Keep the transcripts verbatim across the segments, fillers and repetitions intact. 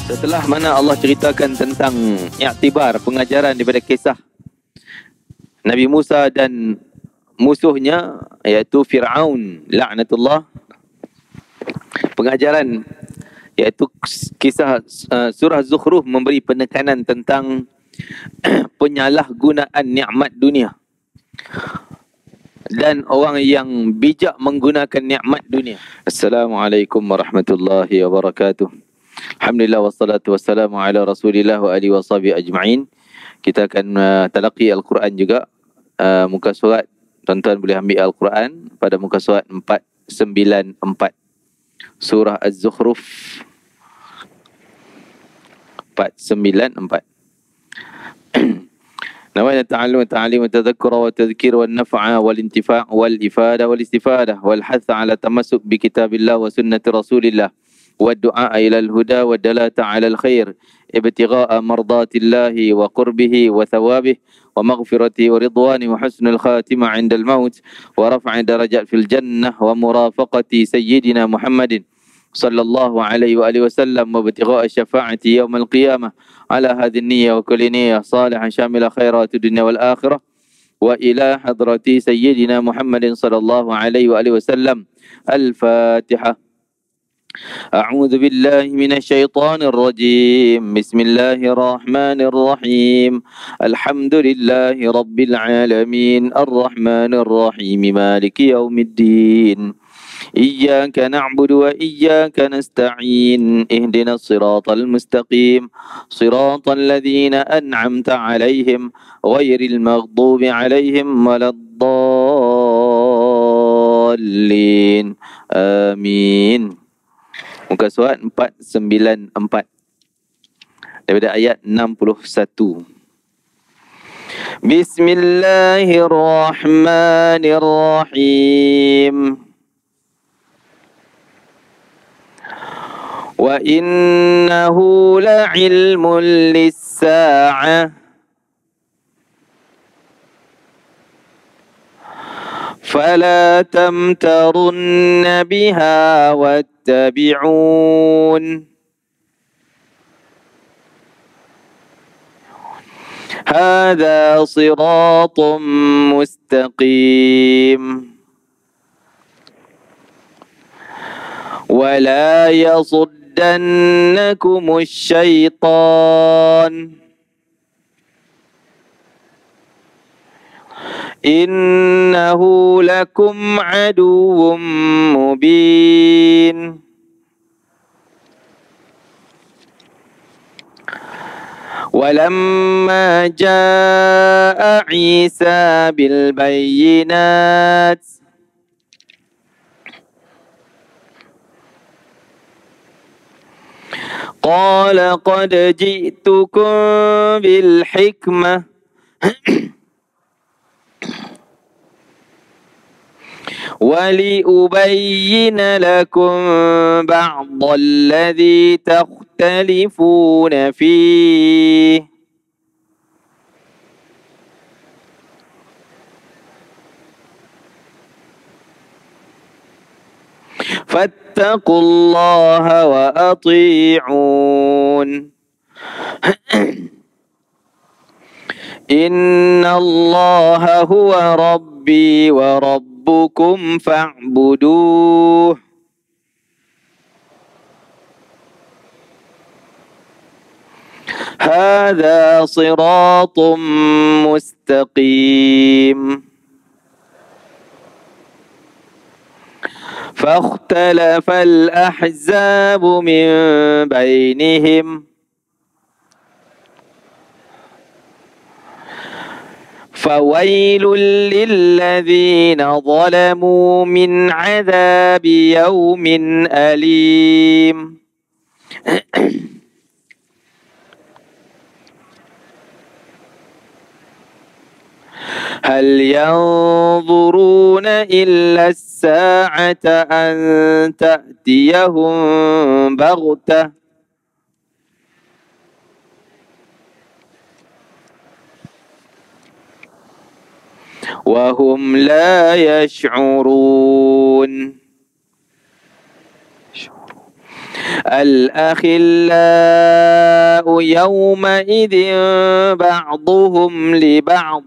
Setelah mana Allah ceritakan tentang iktibar, pengajaran daripada kisah Nabi Musa dan musuhnya iaitu Fir'aun laknatullah, pengajaran iaitu kisah uh, surah Zukhruf memberi penekanan tentang penyalahgunaan nikmat dunia dan orang yang bijak menggunakan nikmat dunia. Assalamualaikum warahmatullahi wabarakatuh. Alhamdulillah wassalatu wassalamu ala Rasulillah wa alihi washabihi ajma'in. Kita akan uh, talaqi Al-Quran juga, uh, muka surat. Tuan-tuan boleh ambil Al-Quran pada muka surat empat sembilan empat, surah Az-Zukhruf empat sembilan empat. نوينا التعلم والتعليم والتذكر والتذكير والنفع والانتفاع والإفادة والاستفادة والحث على التمسك بكتاب الله وسنة رسول الله والدعاء إلى الهدى والدلالة على الخير ابتغاء مرضات الله وقربه وثوابه ومغفرته ورضوانه وحسن الخاتمة عند الموت ورفع درجات في الجنة ومرافقة سيدنا محمد صلى الله عليه وآله وسلم وابتغاء الشفاعة يوم القيامة على هذه النية وكل نية صالحة شاملة خيرات الدنيا والآخرة وإلى حضرة سيدنا محمد صلى الله عليه وآله وسلم. الفاتحة. أعوذ بالله من الشيطان الرجيم. بسم الله الرحمن الرحيم. الحمد لله رب العالمين الرحمن الرحيم مالك يوم الدين. إياك نعبد وإياك نستعين اهدنا الصراط المستقيم صراط الذين أنعمت عليهم غير المغضوب عليهم ولا الضالين آمين. Muka surat empat sembilan empat daripada ayat enam puluh satu. Bismillahirrahmanirrahim. Wa innahu la'ilmun lis-sa'ah fala tamtarunna biha wattabi'un hadha siratun mustaqim ولا يصدنكم الشيطان إنه لكم عدو مبين ولما جاء عيسى بالبينات قال قد جئتكم بالحكمة ولأبين لكم بعض الذي تختلفون فيه فاتقوا الله وأطيعون إن الله هو ربي وربكم فاعبدوه هذا صراط مستقيم فاختلف الأحزاب من بينهم فويل للذين ظلموا من عذاب يوم أليم. هل ينظرون إلا الساعة أن تأتيهم بغتة وهم لا يشعرون الأخلاء يومئذ بعضهم لبعض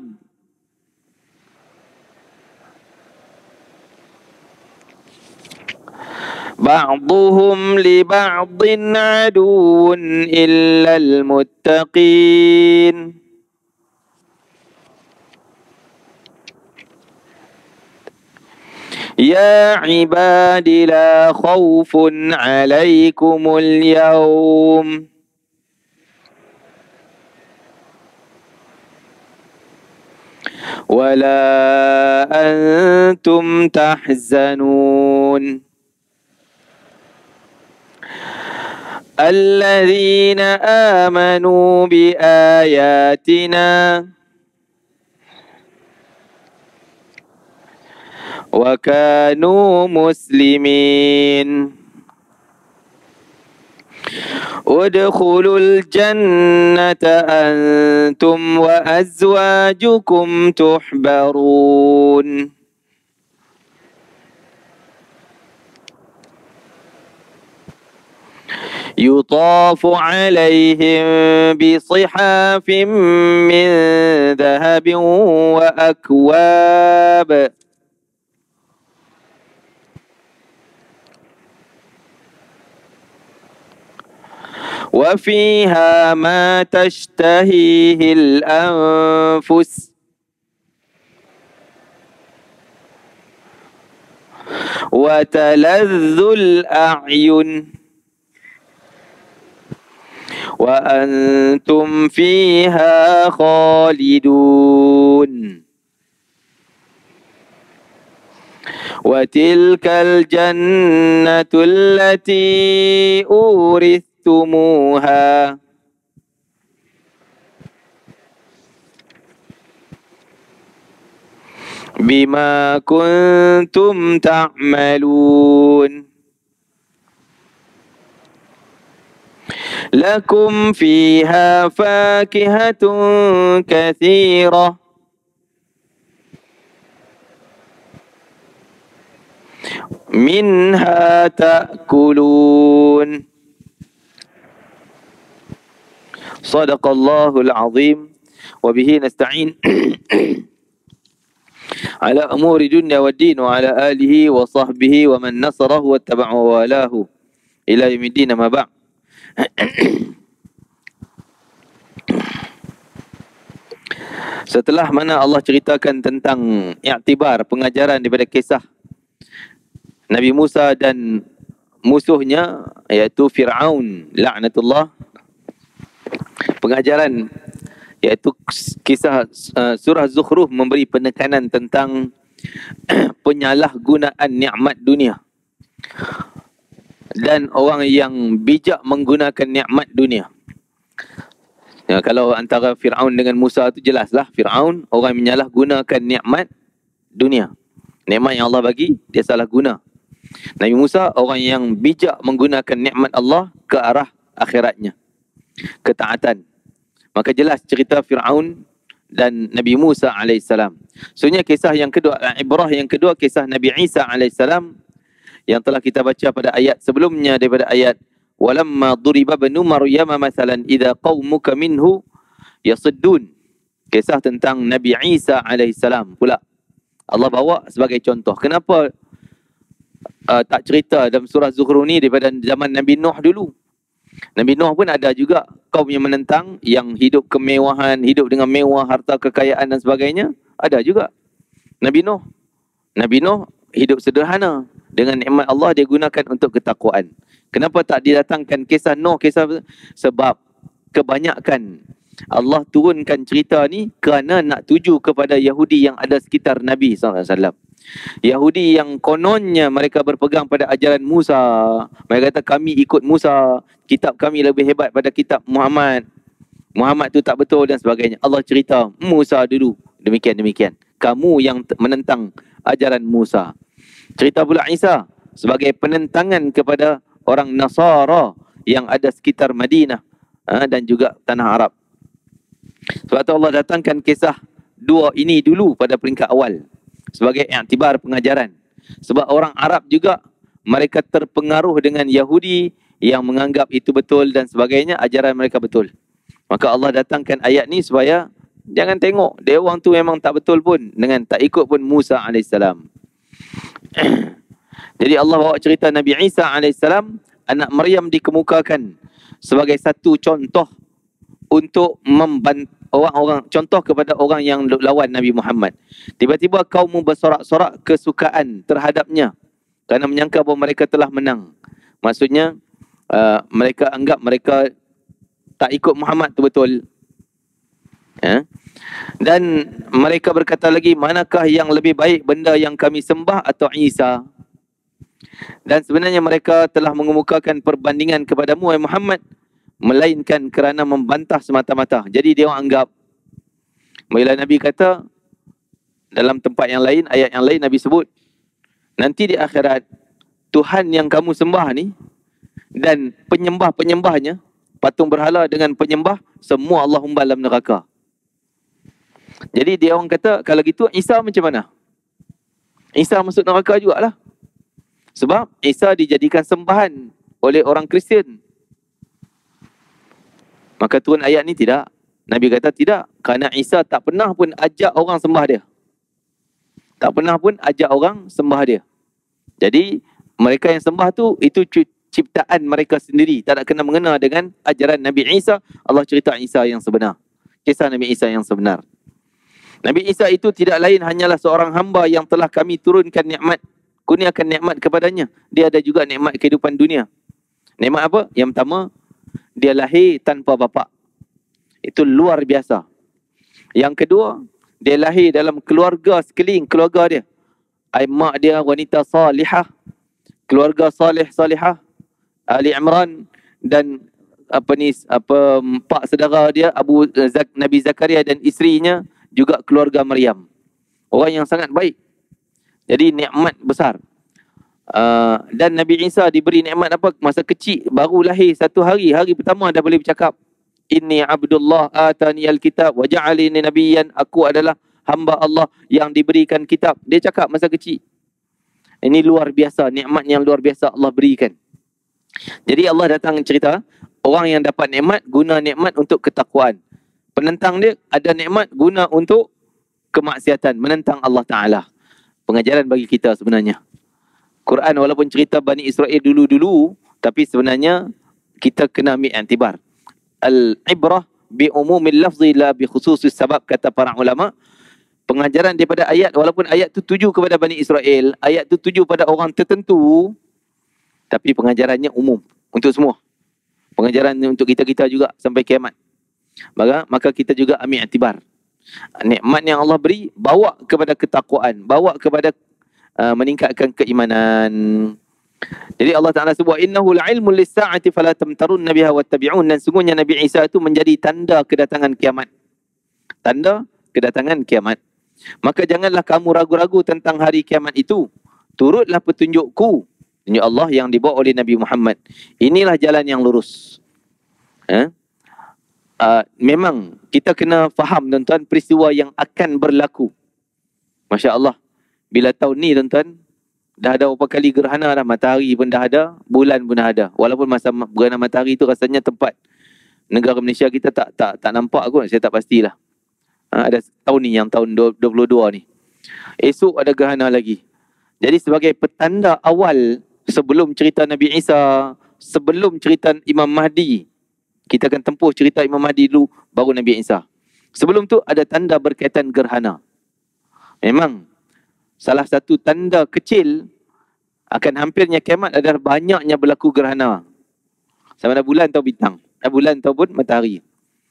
بعضهم لبعض عدو إلا المتقين يا عباد لا خوف عليكم اليوم ولا أنتم تحزنون الذين آمنوا بآياتنا وكانوا مسلمين ادخلوا الجنة أنتم وأزواجكم تحبرون يطاف عليهم بصحاف من ذهب وأكواب وفيها ما تشتهيه الأنفس وتلذ الأعين وأنتم فيها خالدون وتلك الجنة التي أورثتموها بما كنتم تعملون لكم فيها فاكهة كثيرة منها تأكلون صدق الله العظيم وبه نستعين على أمور الدنيا والدين وعلى آله وصحبه ومن نصره واتبع ووالاه إلى يوم الدين ما بعد. Setelah mana Allah ceritakan tentang iktibar pengajaran daripada kisah Nabi Musa dan musuhnya iaitu Fir'aun laknatullah, pengajaran iaitu kisah uh, surah Zukhruf memberi penekanan tentang penyalahgunaan nikmat dunia dan orang yang bijak menggunakan nikmat dunia. Ya, kalau antara Fir'aun dengan Musa itu jelaslah, Fir'aun orang yang menyalahgunakan nikmat dunia. Nikmat yang Allah bagi, dia salah guna. Nabi Musa orang yang bijak menggunakan nikmat Allah ke arah akhiratnya, ketaatan. Maka jelas cerita Fir'aun dan Nabi Musa alaihissalam. Sebenarnya kisah yang kedua, ibrah yang kedua, kisah Nabi Isa alaihissalam yang telah kita baca pada ayat sebelumnya daripada ayat walamma duriba banu maryam mathalan idza qaumuka minhu yasuddun. Kisah tentang Nabi Isa alaihissalam pula Allah bawa sebagai contoh. Kenapa uh, tak cerita dalam surah Zukhruf ni daripada zaman Nabi Nuh dulu? Nabi Nuh pun ada juga kaum yang menentang, yang hidup kemewahan, hidup dengan mewah, harta kekayaan dan sebagainya. Ada juga. Nabi Nuh. Nabi Nuh hidup sederhana. Dengan nikmat Allah dia gunakan untuk ketakwaan. Kenapa tak didatangkan kisah Nuh, kisah sebab kebanyakan Allah turunkan cerita ni kerana nak tuju kepada Yahudi yang ada sekitar Nabi sallallahu alaihi wasallam. Yahudi yang kononnya mereka berpegang pada ajaran Musa. Mereka kata kami ikut Musa, kitab kami lebih hebat pada kitab Muhammad. Muhammad tu tak betul dan sebagainya. Allah cerita Musa dulu demikian-demikian. Kamu yang menentang ajaran Musa. Cerita pula Isa sebagai penentangan kepada orang Nasara yang ada sekitar Madinah ha, dan juga tanah Arab. Sebab tu Allah datangkan kisah dua ini dulu pada peringkat awal sebagai iktibar pengajaran. Sebab orang Arab juga mereka terpengaruh dengan Yahudi yang menganggap itu betul dan sebagainya, ajaran mereka betul. Maka Allah datangkan ayat ni supaya jangan tengok dia orang tu memang tak betul pun dengan tak ikut pun Musa alaihissalam. Jadi Allah bawa cerita Nabi Isa alaihissalam, anak Maryam dikemukakan sebagai satu contoh untuk membantu orang-orang, contoh kepada orang yang lawan Nabi Muhammad. Tiba-tiba kaum bersorak-sorak kesukaan terhadapnya kerana menyangka bahawa mereka telah menang. Maksudnya uh, mereka anggap mereka tak ikut Muhammad tu betul. Ya? Dan mereka berkata lagi, manakah yang lebih baik, benda yang kami sembah atau Isa? Dan sebenarnya mereka telah mengemukakan perbandingan kepadamu, wahai Muhammad, melainkan kerana membantah semata-mata. Jadi dia orang anggap, bila Nabi kata dalam tempat yang lain, ayat yang lain Nabi sebut, nanti di akhirat Tuhan yang kamu sembah ni dan penyembah-penyembahnya, patung berhala dengan penyembah, semua Allah umbal dalam neraka. Jadi dia orang kata, kalau gitu Isa macam mana? Isa masuk neraka jugalah. Sebab Isa dijadikan sembahan oleh orang Kristian. Maka turun ayat ni tidak. Nabi kata tidak. Kerana Isa tak pernah pun ajak orang sembah dia. Tak pernah pun ajak orang sembah dia. Jadi mereka yang sembah tu, itu ciptaan mereka sendiri. Tak ada kena mengena dengan ajaran Nabi Isa. Allah cerita Isa yang sebenar. Kisah Nabi Isa yang sebenar. Nabi Isa itu tidak lain hanyalah seorang hamba yang telah kami turunkan nikmat, kurniakan nikmat kepadanya. Dia ada juga nikmat kehidupan dunia. Nikmat apa? Yang pertama, dia lahir tanpa bapa. Itu luar biasa. Yang kedua, dia lahir dalam keluarga sekeliling keluarga dia. Ai mak dia wanita salihah, keluarga salih salihah, Ali Imran, dan apa ni apa pak saudara dia Abu Zak, Nabi Zakaria dan isterinya juga keluarga Maryam. Orang yang sangat baik. Jadi nikmat besar. Uh, dan Nabi Isa diberi nikmat apa? Masa kecil, baru lahir satu hari. Hari pertama dah boleh bercakap. Inni Abdullah atani al-kitab wa ja'alini nabiyyan. Aku adalah hamba Allah yang diberikan kitab. Dia cakap masa kecil. Ini luar biasa. Nikmat yang luar biasa Allah berikan. Jadi Allah datang cerita, orang yang dapat nikmat, guna nikmat untuk ketakwaan. Penentang dia ada nikmat, guna untuk kemaksiatan, menentang Allah Ta'ala. Pengajaran bagi kita sebenarnya. Quran walaupun cerita Bani Israel dulu-dulu, tapi sebenarnya kita kena ambil iktibar. Al-ibrah bi umumil lafzi la bi khususis sabab, kata para ulama. Pengajaran daripada ayat, walaupun ayat tu tuju kepada Bani Israel, ayat tu tuju pada orang tertentu, tapi pengajarannya umum untuk semua. Pengajaran untuk kita-kita juga sampai kiamat. Maka, maka kita juga ambil iktibar. Nikmat yang Allah beri, bawa kepada ketakwaan, bawa kepada uh, meningkatkan keimanan. Jadi Allah Ta'ala sebut, innahu la'ilmun lis-sa'ati fala tamtarunna biha wattabi'un. Dan sungguhnya Nabi Isa itu menjadi tanda kedatangan kiamat. Tanda kedatangan kiamat. Maka janganlah kamu ragu-ragu tentang hari kiamat itu. Turutlah petunjukku, tunjuk Allah yang dibawa oleh Nabi Muhammad. Inilah jalan yang lurus. Eh? Uh, memang kita kena faham, tuan-tuan, peristiwa yang akan berlaku. Masya Allah. Bila tahun ni, tuan-tuan, dah ada berapa kali gerhana dah. Matahari pun dah ada, bulan pun dah ada. Walaupun masa gerhana matahari tu rasanya tempat negara Malaysia kita tak tak tak nampak kot. Saya tak pastilah. Ha, ada tahun ni, yang tahun dua puluh dua ni. Esok ada gerhana lagi. Jadi sebagai petanda awal, sebelum cerita Nabi Isa, sebelum cerita Imam Mahdi, kita akan tempuh cerita Imam Mahdi dulu, baru Nabi Isa. Sebelum tu ada tanda berkaitan gerhana. Memang salah satu tanda kecil akan hampirnya kiamat adalah banyaknya berlaku gerhana. Sama ada bulan atau bintang. Eh, bulan ataupun matahari.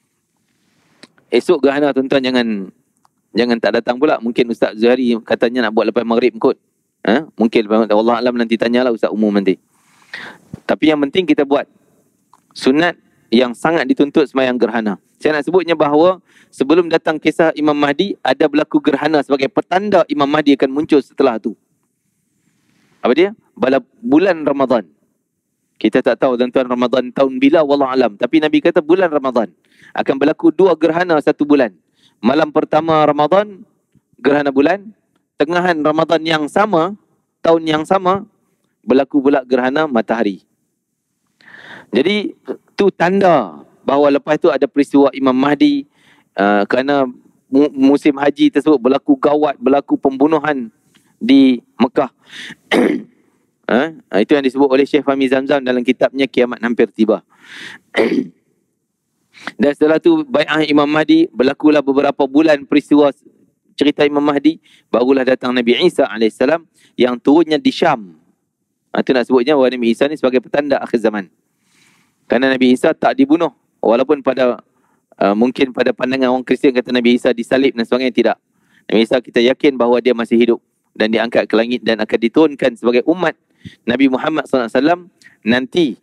Esok gerhana, tuan-tuan, jangan jangan tak datang pula. Mungkin Ustaz Zuhari katanya nak buat lepas maghrib kot. Ha? Mungkin Allah Alam, nanti tanyalah Ustaz umum nanti. Tapi yang penting kita buat sunat yang sangat dituntut sembahyang gerhana. Saya nak sebutnya bahawa sebelum datang kisah Imam Mahdi, ada berlaku gerhana sebagai petanda Imam Mahdi akan muncul setelah tu. Apa dia? Bala bulan Ramadan. Kita tak tahu, tuan-tuan, Ramadan tahun bila, wallah alam. Tapi Nabi kata bulan Ramadan akan berlaku dua gerhana satu bulan. Malam pertama Ramadan, gerhana bulan. Tengahan Ramadan yang sama, tahun yang sama, berlaku pula gerhana matahari. Jadi tu tanda bahawa lepas tu ada peristiwa Imam Mahdi, uh, kerana mu- musim haji tersebut berlaku gawat, berlaku pembunuhan di Mekah. Ha? Itu yang disebut oleh Syekh Fahmi Zamzam dalam kitabnya Kiamat Hampir Tiba. Dan setelah tu bai'ah Imam Mahdi, berlakulah beberapa bulan peristiwa cerita Imam Mahdi, barulah datang Nabi Isa alaihissalam yang turunnya di Syam. Itu nak sebutnya bahawa Nabi Isa ni sebagai petanda akhir zaman. Kerana Nabi Isa tak dibunuh, walaupun pada uh, mungkin pada pandangan orang Kristian kata Nabi Isa disalib dan sebagainya, tidak. Nabi Isa kita yakin bahawa dia masih hidup dan diangkat ke langit dan akan diturunkan sebagai umat Nabi Muhammad sallallahu alaihi wasallam nanti.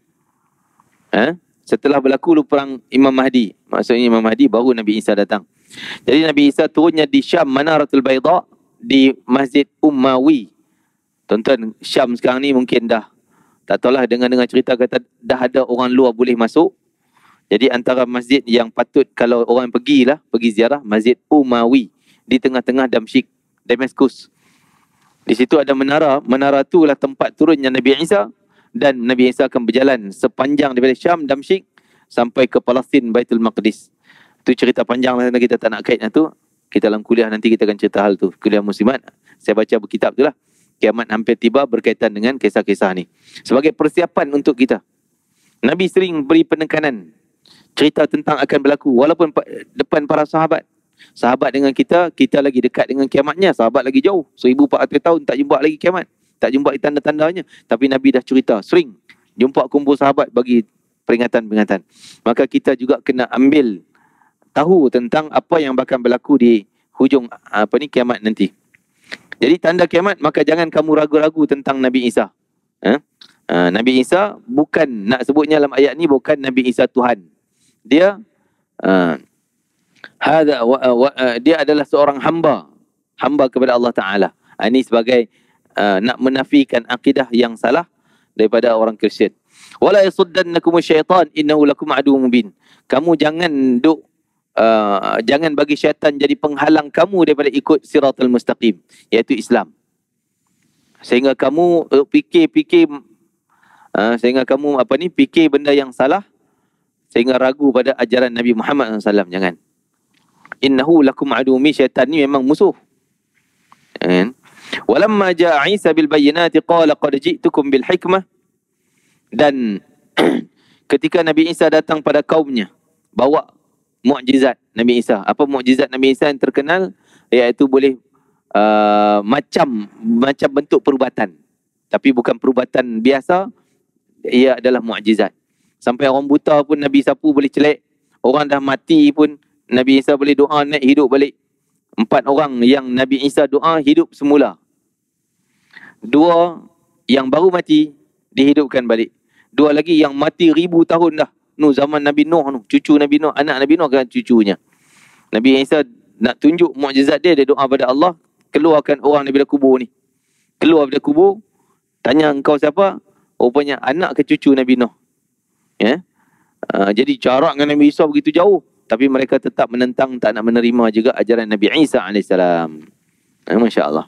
Ha? Setelah berlaku perang Imam Mahdi, maksudnya Imam Mahdi, baru Nabi Isa datang. Jadi Nabi Isa turunnya di Syam, Manaratul Baida, di Masjid Ummawi. Tuan-tuan, Syam sekarang ni mungkin dah, tak tahulah, dengar-dengar cerita kata dah ada orang luar boleh masuk. Jadi antara masjid yang patut kalau orang pergilah, pergi ziarah, Masjid Ummawi di tengah-tengah Damsyik, Damaskus. Di situ ada menara, menara tu lah tempat turunnya Nabi Isa, dan Nabi Isa akan berjalan sepanjang daripada Syam, Damsyik sampai ke Palestin, Baitul Maqdis. Itu cerita panjang lah, kita tak nak kaitnya tu. Kita dalam kuliah nanti kita akan cerita hal tu. Kuliah Muslimat, saya baca berkitab tu lah. Kiamat Hampir Tiba berkaitan dengan kisah-kisah ni. Sebagai persiapan untuk kita. Nabi sering beri penekanan. Cerita tentang akan berlaku. Walaupun depan para sahabat. Sahabat dengan kita, kita lagi dekat dengan kiamatnya. Sahabat lagi jauh. seribu empat ratus tahun tak jumpa lagi kiamat. Tak jumpa tanda-tandanya. Tapi Nabi dah cerita. Sering jumpa kumpul sahabat bagi peringatan-peringatan. Maka kita juga kena ambil tahu tentang apa yang bakal berlaku di hujung apa ni kiamat nanti. Jadi tanda kiamat, maka jangan kamu ragu-ragu tentang Nabi Isa. Ha? Ha, Nabi Isa bukan, nak sebutnya dalam ayat ni, bukan Nabi Isa Tuhan. Dia uh, hada, wa, wa, uh, dia adalah seorang hamba. Hamba kepada Allah Ta'ala. Ha, ini sebagai uh, nak menafikan akidah yang salah daripada orang Kristian. Wala yasuddannakum syaitan innahu lakum adu mubin. Kamu jangan duk Uh, jangan bagi syaitan jadi penghalang kamu daripada ikut siratal mustaqim, iaitu Islam. Sehingga kamu uh, fikir-fikir uh, sehingga kamu apa ni fikir benda yang salah, sehingga ragu pada ajaran Nabi Muhammad sallallahu alaihi wasallam. Jangan. Innahu lakum adumi, syaitan ni memang musuh. Kan? Walamma jaa Isa bil bayyinati qala qad ji'tukum bil hikmah. Dan ketika Nabi Isa datang pada kaumnya bawa mukjizat Nabi Isa. Apa mukjizat Nabi Isa yang terkenal? Iaitu boleh uh, macam macam bentuk perubatan. Tapi bukan perubatan biasa. Ia adalah mukjizat. Sampai orang buta pun Nabi sapu boleh celek. Orang dah mati pun Nabi Isa boleh doa naik hidup balik. Empat orang yang Nabi Isa doa hidup semula. Dua yang baru mati dihidupkan balik. Dua lagi yang mati ribu tahun dah. Nu zaman Nabi Nuh nu, cucu Nabi Nuh, anak Nabi Nuh kan cucunya. Nabi Isa nak tunjuk mukjizat dia, dia doa pada Allah, keluarkan orang daripada kubur ni. Keluar daripada kubur, tanya engkau siapa? Rupanya anak ke cucu Nabi Nuh. Ya. Uh, jadi jarak dengan Nabi Isa begitu jauh, tapi mereka tetap menentang, tak nak menerima juga ajaran Nabi Isa alaihissalam. Uh, Masya-Allah.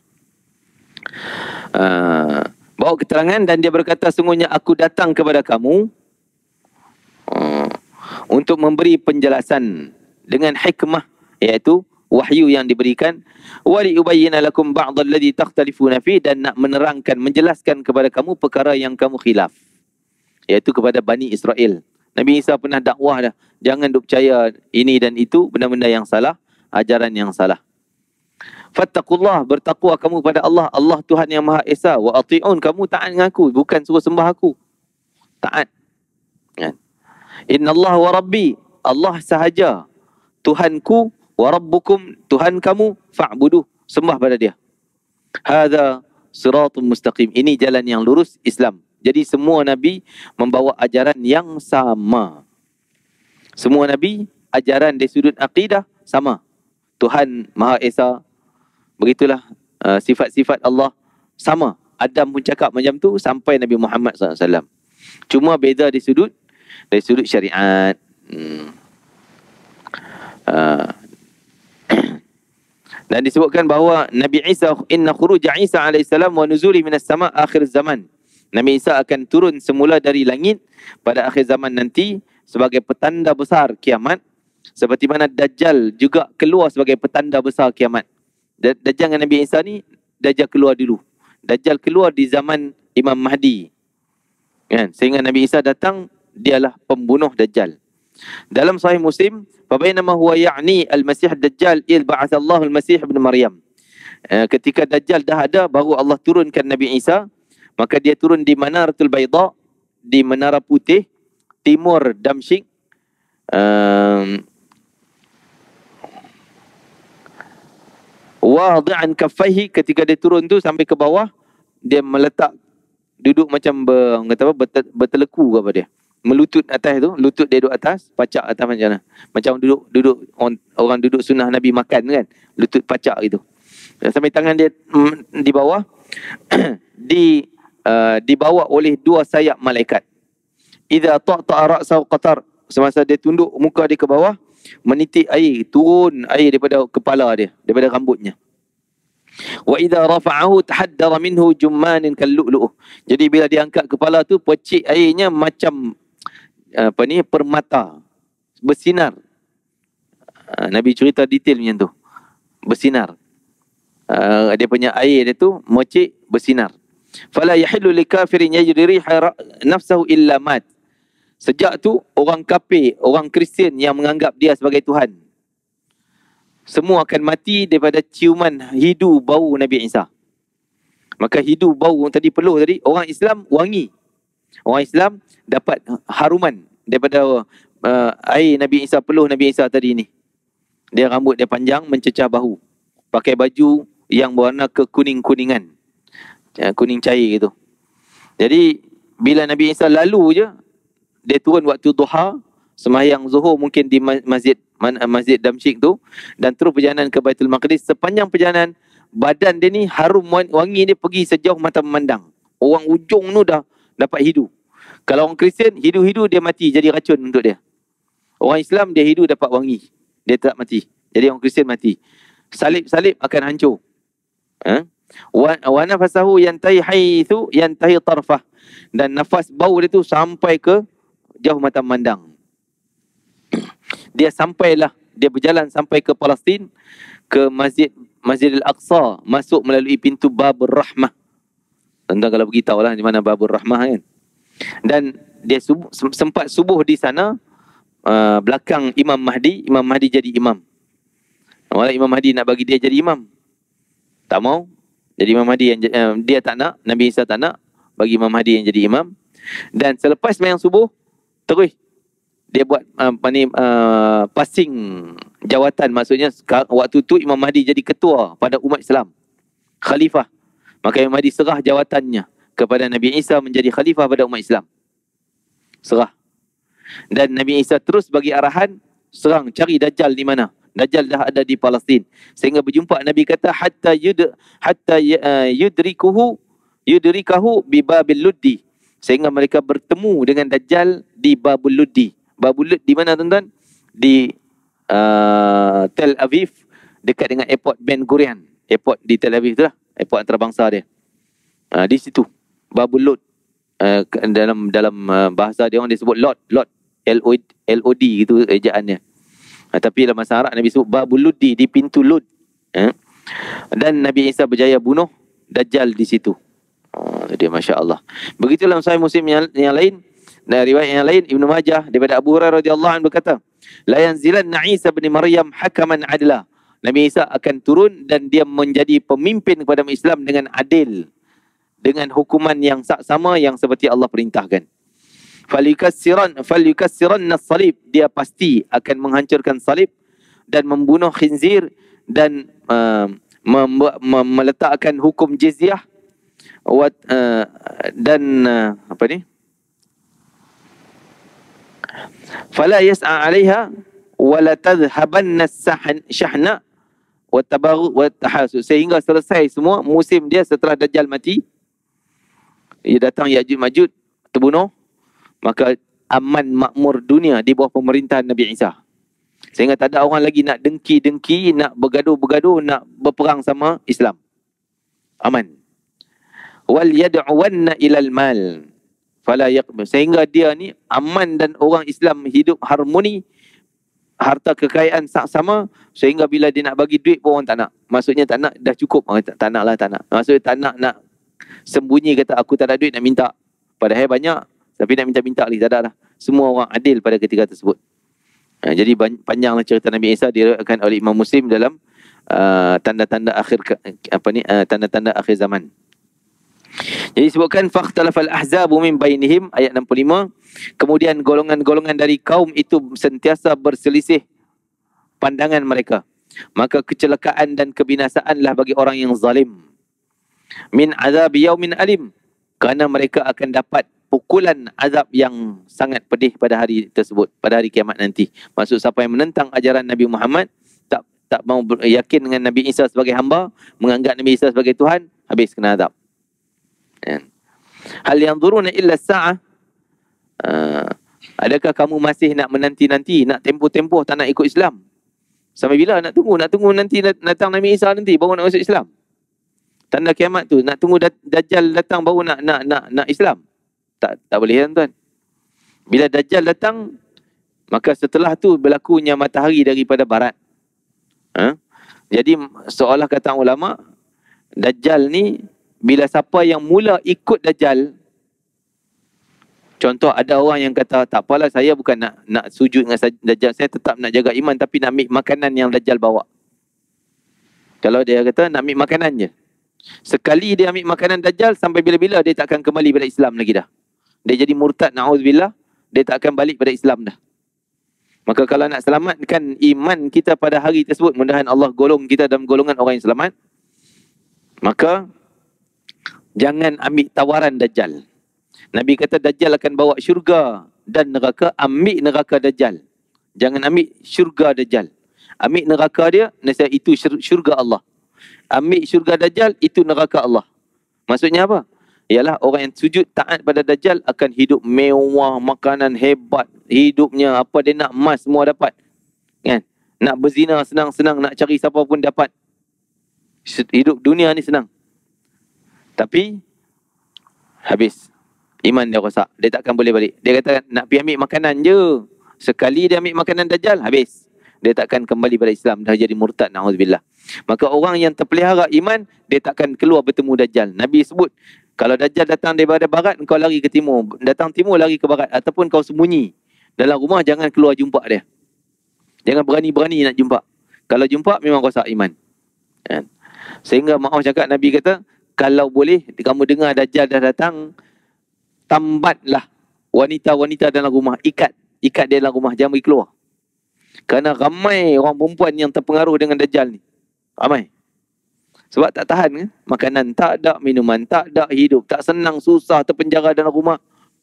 Uh, bawa keterangan dan dia berkata, sungguhnya aku datang kepada kamu Uh, untuk memberi penjelasan dengan hikmah, iaitu wahyu yang diberikan, wa li ubayyana lakum ba'd alladhi takhtalifuna fi, dan nak menerangkan, menjelaskan kepada kamu perkara yang kamu khilaf, iaitu kepada Bani Israel. Nabi Isa pernah dakwah dah, jangan duk percaya ini dan itu, benda-benda yang salah, ajaran yang salah. Fattaqullah, bertakwa kamu pada Allah, Allah Tuhan yang Maha Esa. Wa ati'un, kamu taat dengan aku, bukan suruh sembah aku. Taat. Kan? Inna Allah wa Rabbi, Allah sahaja Tuhanku, wa Rabbukum, Tuhan kamu, fa'buduh, sembah pada dia. Hadha siratum mustaqim, ini jalan yang lurus, Islam. Jadi semua Nabi membawa ajaran yang sama. Semua Nabi, ajaran dari sudut akidah sama. Tuhan Maha Esa, begitulah uh, sifat-sifat Allah sama. Adam pun cakap macam tu sampai Nabi Muhammad sallallahu alaihi wasallam. Cuma beza di sudut dari sudut syariat. Hmm. Uh. Dan disebutkan bahawa Nabi Isa, inna khuruj Isa alaihissalam wa nuzuli minas sama akhir zaman. Nabi Isa akan turun semula dari langit pada akhir zaman nanti sebagai petanda besar kiamat, seperti mana Dajjal juga keluar sebagai petanda besar kiamat. Dajjal dengan Nabi Isa ni, Dajjal keluar dulu. Dajjal keluar di zaman Imam Mahdi, kan? Sehingga Nabi Isa datang, dialah pembunuh Dajjal. Dalam Sahih Muslim, fabainama huwa ya'ni al-Masih Dajjal il ba'athallahu al-Masih ibn Maryam. Ketika Dajjal dah ada, baru Allah turunkan Nabi Isa. Maka dia turun di Manaratul Bayda, di Menara Putih, timur Damsyik. Um, Wadi'an kaffaihi, ketika dia turun tu sampai ke bawah, dia meletak, duduk macam ber, kata apa, berteleku ke apa dia. Melutut atas tu, lutut dia duduk atas, pacak atas macam mana. Macam duduk duduk orang, orang duduk sunnah Nabi makan kan, lutut pacak gitu. Sampai tangan dia mm, di bawah di uh, dibawa oleh dua sayap malaikat. Idza ta'ta'a ra'sahu qatar, semasa dia tunduk muka dia ke bawah, menitik air, turun air daripada kepala dia, daripada rambutnya. Wa idza rafa'ahu tahaddara minhu jummanin kallu'lu'uh. Jadi bila dia angkat kepala tu, pecik airnya macam apa ni, permata, bersinar. Uh, Nabi cerita detail macam tu, bersinar. Uh, dia punya air dia tu mocik, bersinar. Fala yahillu likafirin yajri riha nafsahu illa mat. Sejak tu orang kafir, orang Kristian yang menganggap dia sebagai Tuhan, semua akan mati daripada ciuman hidu bau Nabi Isa. Maka hidu bau tadi, peluh tadi, orang Islam wangi. Orang Islam dapat haruman daripada uh, air Nabi Isa, peluh Nabi Isa tadi ni. Dia rambut dia panjang mencecah bahu, pakai baju yang berwarna kekuning-kuningan, kuning cair gitu. Jadi bila Nabi Isa lalu je, dia turun waktu duha, sembahyang zuhur mungkin di masjid masjid Damsyik tu, dan terus perjalanan ke Baitul Maqdis. Sepanjang perjalanan, badan dia ni harum wangi, dia pergi sejauh mata memandang. Orang ujung tu dah dapat hidu. Kalau orang Kristian, hidu-hidu dia mati, jadi racun untuk dia. Orang Islam dia hidu dapat wangi, dia tak mati. Jadi orang Kristian mati. Salib-salib akan hancur. Ha? Wa nafasahu yantahi haitsu yantahi tarfah, dan nafas bau dia tu sampai ke jauh mata memandang. Dia sampailah, dia berjalan sampai ke Palestin, ke Masjid Masjid Al-Aqsa, masuk melalui pintu Babur Rahmah. Tentang kalau beritahu lah di mana Babur Rahmah kan. Dan dia subuh, sempat subuh di sana, uh, belakang Imam Mahdi. Imam Mahdi jadi imam. Malah Imam Mahdi nak bagi dia jadi imam, tak mau. Jadi Imam Mahdi yang uh, dia tak nak, Nabi Isa tak nak, bagi Imam Mahdi yang jadi imam. Dan selepas sembahyang subuh, terus dia buat uh, apa ni, uh, passing jawatan. Maksudnya waktu tu Imam Mahdi jadi ketua pada umat Islam, khalifah. Maka Imam Mahdi serah jawatannya kepada Nabi Isa menjadi khalifah pada umat Islam. Serah. Dan Nabi Isa terus bagi arahan, serang cari Dajjal di mana. Dajjal dah ada di Palestin. Sehingga berjumpa, Nabi kata hatta yud hatta uh, yudrikuhu yudrikahu bi Babil Luddi. Sehingga mereka bertemu dengan Dajjal di Babul Luddi. Babul Lud di mana tuan-tuan? Di uh, Tel Aviv, dekat dengan airport Ben Gurion. Airport di Tel Aviv tu lah, airport antarabangsa dia. Uh, di situ Babul Lud. Uh, dalam dalam uh, bahasa dia orang disebut Lod, Lod, L O L O D gitu ejaannya. Uh, tapi dalam bahasa Arab Nabi sebut Babul Luddi, di pintu Lud. Uh. Dan Nabi Isa berjaya bunuh Dajjal di situ. Oh, dia masya-Allah. Begitulah Sahih Muslim yang, yang lain. Dan riwayat yang lain, Ibnu Majah daripada Abu Hurairah radhiyallahu anhu berkata, la yanzilanna Isa bin Maryam hakaman adla. Nabi Isa akan turun dan dia menjadi pemimpin kepada Islam dengan adil, dengan hukuman yang sama yang seperti Allah perintahkan. Falyukassiran falyukassiran as-salib, dia pasti akan menghancurkan salib dan membunuh khinzir dan uh, mem mem meletakkan hukum jizyah wat, uh, dan uh, apa ni? Fala yas'a 'alaiha wa la tadhhabanna as-shahna wa tabaghut wa tahasud, sehingga selesai semua musim dia setelah Dajjal mati. Ia datang Ya'juj Ma'juj, terbunuh, maka aman makmur dunia di bawah pemerintahan Nabi Isa. Sehingga tak ada orang lagi nak dengki-dengki, nak bergaduh-bergaduh, nak berperang sama Islam. Aman. wal yad'uwanna ilal mal fala yaqbal, sehingga dia ni aman dan orang Islam hidup harmoni, harta kekayaan sama, sehingga bila dia nak bagi duit pun orang tak nak. Maksudnya tak nak, dah cukup, orang tak, tak nak lah, tak nak. Maksudnya tak nak nak sembunyi, kata aku tak ada duit nak minta, padahal banyak tapi nak minta-minta lagi, tak ada lah. Semua orang adil pada ketika tersebut. Ha, jadi panjanglah cerita Nabi Isa diriwayatkan oleh Imam Muslim dalam uh, tanda-tanda akhir apa ni uh, tanda-tanda akhir zaman. Jadi sebutkan fakhtalafal ahzabu min bainihim, ayat enam puluh lima, kemudian golongan-golongan dari kaum itu sentiasa berselisih pandangan mereka, maka kecelakaan dan kebinasaanlah bagi orang yang zalim. Min azab yaumin alim, kerana mereka akan dapat pukulan azab yang sangat pedih pada hari tersebut, pada hari kiamat nanti. Maksud siapa yang menentang ajaran Nabi Muhammad, tak tak mau yakin dengan Nabi Isa sebagai hamba, menganggap Nabi Isa sebagai Tuhan, habis kena azab. Hal yanzuruna illa sa'ah, uh, adakah kamu masih nak menanti-nanti, nak tempoh-tempoh tak nak ikut Islam? Sampai bila nak tunggu? Nak tunggu nanti datang Nabi Isa nanti baru nak masuk Islam? Tanda kiamat tu, nak tunggu Dajjal datang baru nak nak nak nak Islam? Tak tak boleh, tuan. Bila Dajjal datang, maka setelah tu berlakunya matahari daripada barat. Ha? Jadi seolah kata ulama, Dajjal ni, bila siapa yang mula ikut Dajjal, contoh ada orang yang kata, tak apalah saya bukan nak nak sujud dengan Dajjal, saya tetap nak jaga iman tapi nak ambil makanan yang Dajjal bawa. Kalau dia kata nak ambil makanan je, sekali dia ambil makanan Dajjal, sampai bila-bila dia tak akan kembali pada Islam lagi dah. Dia jadi murtad, na'udzubillah, dia tak akan balik pada Islam dah. Maka kalau nak selamatkan iman kita pada hari tersebut, mudah-mudahan Allah golong kita dalam golongan orang yang selamat, maka jangan ambil tawaran Dajjal. Nabi kata Dajjal akan bawa syurga dan neraka, ambil neraka Dajjal. Jangan ambil syurga Dajjal. Ambil neraka dia, nasihat itu syurga Allah. Ambil syurga Dajjal, itu neraka Allah. Maksudnya apa? Ialah orang yang sujud taat pada Dajjal akan hidup mewah, makanan hebat, hidupnya apa dia nak, emas semua dapat. Kan? Nak berzina senang-senang, nak cari siapa pun dapat. Hidup dunia ni senang. Tapi habis iman dia rosak, dia takkan boleh balik. Dia kata nak pergi ambil makanan je. Sekali dia ambil makanan Dajjal, habis. Dia takkan kembali pada Islam, dah jadi murtad, na'udzubillah. Maka orang yang terpelihara iman, dia takkan keluar bertemu Dajjal. Nabi sebut, kalau Dajjal datang daripada barat, kau lari ke timur. Datang timur, lari ke barat. Ataupun kau sembunyi dalam rumah, jangan keluar jumpa dia. Jangan berani-berani nak jumpa. Kalau jumpa, memang rosak iman. Sehingga maaf cakap, Nabi kata, kalau boleh, kamu dengar Dajjal dah datang, tambatlah wanita-wanita dalam rumah. Ikat. Ikat dia dalam rumah, jangan pergi keluar. Kerana ramai orang perempuan yang terpengaruh dengan Dajjal ni. Ramai. Sebab tak tahan kan? Makanan tak ada, minuman tak ada, hidup tak senang, susah, terpenjara dalam rumah.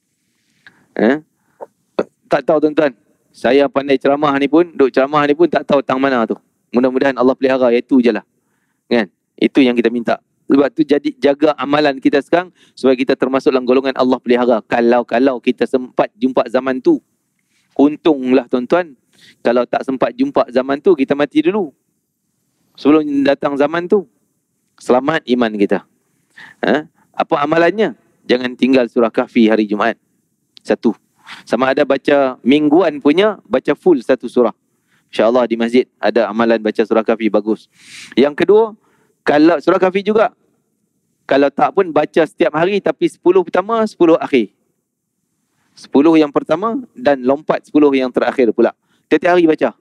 Eh? Tak tahu tuan-tuan. Saya pandai ceramah ni pun, duk ceramah ni pun tak tahu tang mana tu. Mudah-mudahan Allah pelihara, itu je lah. Kan? Itu yang kita minta. Sebab tu jadi jaga amalan kita sekarang, supaya kita termasuk dalam golongan Allah pelihara. Kalau-kalau kita sempat jumpa zaman tu. Untunglah tuan-tuan. Kalau tak sempat jumpa zaman tu, kita mati dulu. Sebelum datang zaman tu. Selamat iman kita. Ha? Apa amalannya? Jangan tinggal surah Kahfi hari Jumaat. Satu. Sama ada baca mingguan punya, baca full satu surah. InsyaAllah di masjid ada amalan baca surah Kahfi, bagus. Yang kedua, kalau surah Kahfi juga, kalau tak pun baca setiap hari, tapi sepuluh pertama, sepuluh akhir. Sepuluh yang pertama dan lompat sepuluh yang terakhir pula. Setiap hari baca.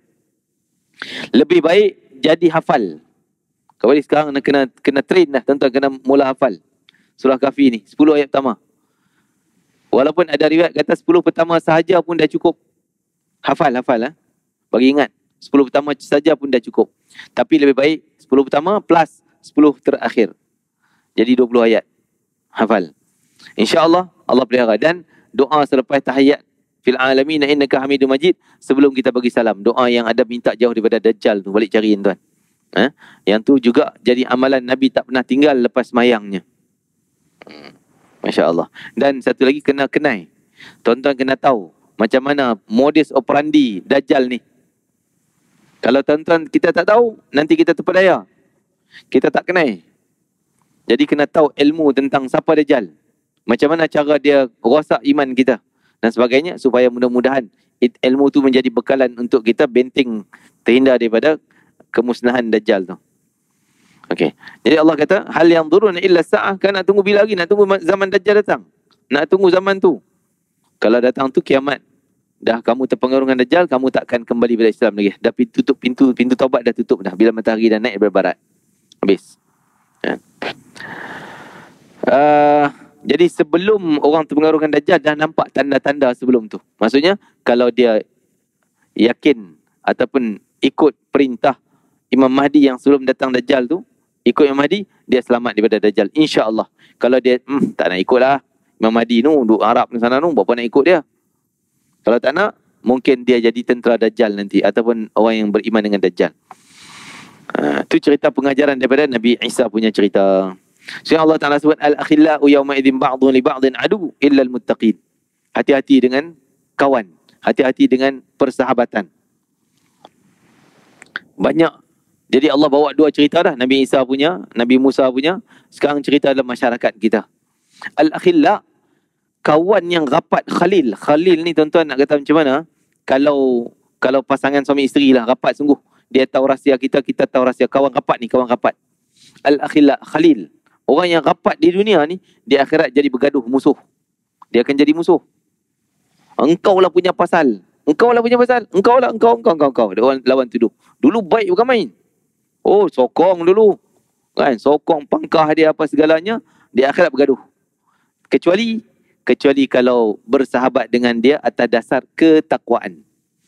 Lebih baik jadi hafal. Kau boleh sekarang kena kena train dah, tuan-tuan, kena mula hafal surah Kahfi ni, sepuluh ayat pertama. Walaupun ada riwayat kata sepuluh pertama sahaja pun dah cukup. Hafal, hafal lah. Bagi ingat, sepuluh pertama saja pun dah cukup. Tapi lebih baik sepuluh pertama plus sepuluh terakhir. Jadi dua puluh ayat. Hafal. InsyaAllah Allah pelihara. Dan doa selepas tahiyat fil alamin innaka hamidum majid, sebelum kita bagi salam, doa yang ada minta jauh daripada Dajjal tu, balik cariin tuan. Ha? Yang tu juga jadi amalan Nabi, tak pernah tinggal lepas mayangnya. Hmm. Masya Allah. Dan satu lagi, kena kenai. Tuan-tuan kena tahu macam mana modus operandi Dajjal ni. Kalau tuan-tuan kita tak tahu, nanti kita terpedaya. Kita tak kenai. Jadi kena tahu ilmu tentang siapa Dajjal. Macam mana cara dia rosak iman kita dan sebagainya, supaya mudah-mudahan ilmu tu menjadi bekalan untuk kita benteng terhindar daripada kemusnahan Dajjal tu. Okey. Jadi Allah kata, hal yang duruna illa sa'ah, kan nak tunggu bila lagi? Nak tunggu zaman Dajjal datang. Nak tunggu zaman tu. Kalau datang tu kiamat. Dah kamu terpengaruh dengan Dajjal, kamu takkan kembali pada Islam lagi. Dah tutup pintu, pintu taubat dah tutup dah. Bila matahari dah naik daripada barat. Habis. Ya. Uh, jadi sebelum orang terpengaruh dengan Dajjal, dah nampak tanda-tanda sebelum tu. Maksudnya, kalau dia yakin ataupun ikut perintah Imam Mahdi yang sebelum datang Dajjal tu, ikut Imam Mahdi, dia selamat daripada Dajjal. InsyaAllah. Kalau dia, hmm, tak nak ikut lah. Imam Mahdi tu, duduk Arab di sana tu, berapa nak ikut dia? Kalau tak nak, mungkin dia jadi tentera Dajjal nanti. Ataupun orang yang beriman dengan Dajjal. Uh, itu cerita pengajaran daripada Nabi Isa punya cerita. So Allah Ta'ala sebut, Al-akhillau yawma idhin ba'dun li ba'din adu illa al-muttaqin. Hati-hati dengan kawan. Hati-hati dengan persahabatan. Banyak. Jadi Allah bawa dua cerita dah. Nabi Isa punya, Nabi Musa punya. Sekarang cerita dalam masyarakat kita. Al-akhillau, kawan yang rapat, khalil. Khalil ni tuan-tuan nak kata macam mana? Kalau kalau pasangan suami isteri lah, rapat sungguh. Dia tahu rahsia kita, kita tahu rahsia. Kawan rapat ni, kawan rapat. Al-akhillau, khalil. Orang yang rapat di dunia ni, di akhirat jadi bergaduh, musuh. Dia akan jadi musuh. Engkau lah punya pasal. Engkau lah punya pasal. Engkau lah, engkau, engkau, engkau, engkau. Dia orang lawan tuduh. Dulu baik bukan main. Oh, sokong dulu. Kan, sokong pangkah dia apa segalanya. Di akhirat bergaduh. Kecuali Kecuali kalau bersahabat dengan dia atas dasar ketakwaan.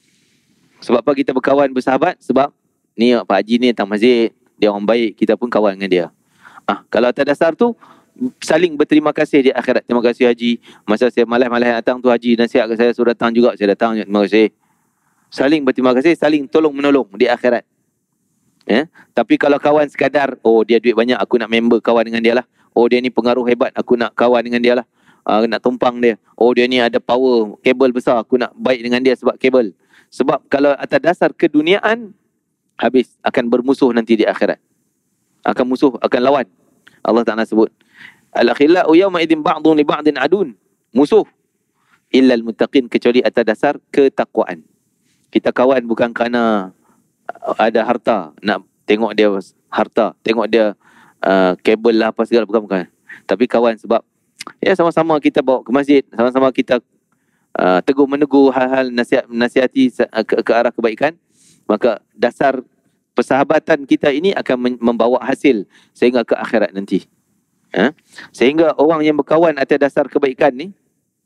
Sebab apa kita berkawan bersahabat? Sebab ni Pak Haji ni datang masjid, dia orang baik, kita pun kawan dengan dia. Ah, kalau atas dasar tu, saling berterima kasih di akhirat. Terima kasih Haji. Masa saya malas-malas datang tu, Haji nasihat ke saya, suruh datang juga, saya datang. Terima kasih. Saling berterima kasih, saling tolong-menolong di akhirat. Ya? Tapi kalau kawan sekadar, oh dia duit banyak, aku nak member kawan dengan dia lah. Oh dia ni pengaruh hebat, aku nak kawan dengan dia lah. Uh, nak tumpang dia. Oh dia ni ada power, kabel besar, aku nak baik dengan dia sebab kabel. Sebab kalau atas dasar keduniaan, habis, akan bermusuh nanti di akhirat. Akan musuh, akan lawan. Allah Ta'ala sebut, Al-akhillau yawma idhin ba'dun li ba'din adun. Musuh. Illal muttaqin, kecuali atas dasar ketakwaan. Kita kawan bukan kerana ada harta, nak tengok dia harta, tengok dia uh, kabel lah apa segala, bukan, bukan. Tapi kawan sebab ya sama-sama kita bawa ke masjid, sama-sama kita uh, teguh meneguh hal-hal nasihat, nasihati ke, ke arah kebaikan, maka dasar persahabatan kita ini akan membawa hasil sehingga ke akhirat nanti. Ha? Sehingga orang yang berkawan atas dasar kebaikan ni,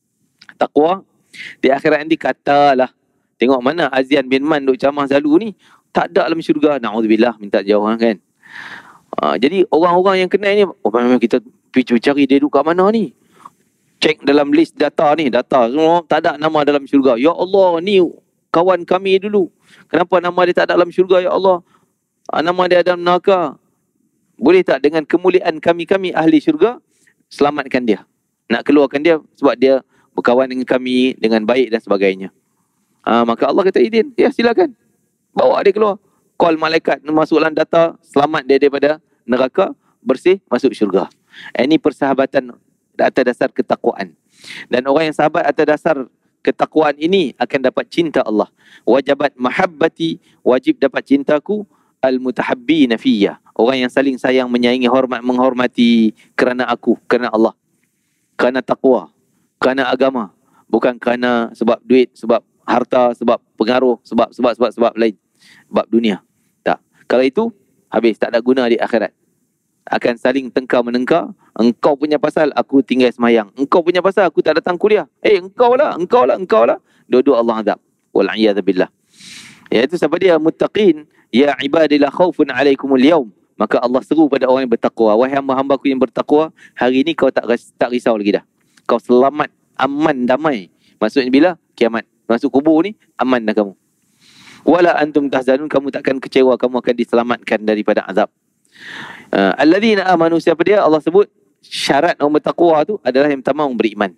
takwa, di akhirat nanti katalah, tengok mana Azian bin Man duk camah Zalu ni, tak ada dalam syurga. Na'udzubillah, minta jauh kan. Uh, jadi orang-orang yang kenal ni, oh memang kita pergi cari dia duduk kat mana ni. Cek dalam list data ni, data semua tak ada nama dalam syurga. Ya Allah, ni kawan kami dulu. Kenapa nama dia tak ada dalam syurga, ya Allah? Uh, nama dia dalam neraka. Boleh tak dengan kemuliaan kami-kami ahli syurga, selamatkan dia. Nak keluarkan dia sebab dia berkawan dengan kami dengan baik dan sebagainya. Uh, maka Allah kata izin, ya silakan. Bawa dia keluar. Call malaikat masuk dalam data, selamat dia daripada neraka, bersih, masuk syurga. Ini persahabatan atas dasar ketakwaan. Dan orang yang sahabat atas dasar ketakwaan ini akan dapat cinta Allah. Wajabat mahabbati, wajib dapat cintaku, al-mutahabbina fiyya. Orang yang saling sayang, menyayangi, hormat, menghormati kerana aku, kerana Allah. Kerana takwa, kerana agama. Bukan kerana sebab duit, sebab harta, sebab pengaruh, sebab sebab sebab sebab lain. Sebab dunia. Tak. Kalau itu, habis, tak ada guna di akhirat. Akan saling tengkar menengkar. Engkau punya pasal, aku tinggal semayang. Engkau punya pasal, aku tak datang kuliah. Eh, engkau lah, engkau lah, engkau lah. Dua-dua Allah azab. Wal'iyadzubillah. Iaitu siapa dia? Muttaqin. Ya ibadillah khawfun alaikumul yawm. Maka Allah seru pada orang yang bertakwa. Wahai hamba-hambaku yang bertakwa, hari ini kau tak tak risau lagi dah. Kau selamat, aman, damai. Maksudnya bila? Kiamat. Masuk kubur ni, aman dah kamu. Wala antum tahzanun, kamu takkan kecewa, kamu akan diselamatkan daripada azab. Uh, Alladzina amanu, siapa dia? Allah sebut syarat orang bertakwa tu adalah yang pertama orang beriman.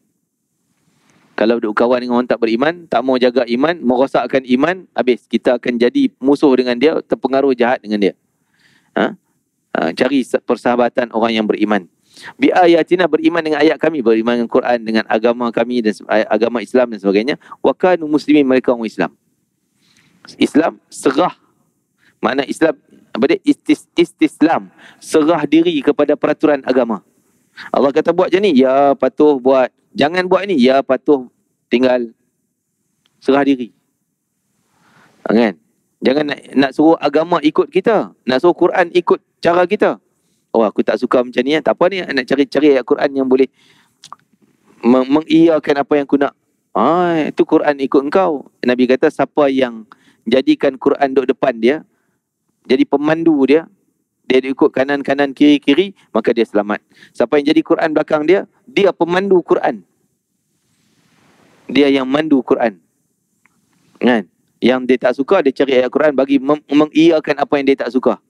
Kalau duduk kawan dengan orang tak beriman, tak mau jaga iman, merosakkan iman, habis kita akan jadi musuh dengan dia, terpengaruh jahat dengan dia. Ha? Ha, cari persahabatan orang yang beriman. Bi ayatina, beriman dengan ayat kami, beriman dengan Quran, dengan agama kami dan agama Islam dan sebagainya. Wa kanu muslimin, mereka orang Islam. Islam serah. Makna Islam apa dia? Istis, istislam, serah diri kepada peraturan agama. Allah kata buat macam ni, ya patuh buat. Jangan buat ni, ya patuh tinggal. Serah diri. Ha, kan? Jangan nak, nak suruh agama ikut kita, nak suruh Quran ikut cara kita. Oh, aku tak suka macam ni, tak apa ni, nak cari-cari ayat Quran yang boleh meng mengiyakan apa yang aku nak. Ah, itu Quran ikut engkau. Nabi kata siapa yang jadikan Quran duduk depan dia, jadi pemandu dia, dia ikut kanan-kanan, kiri-kiri, maka dia selamat. Siapa yang jadi Quran belakang dia, dia pemandu Quran. Dia yang mandu Quran. Kan? Yang dia tak suka, dia cari ayat Quran bagi mengiyakan apa yang dia tak suka.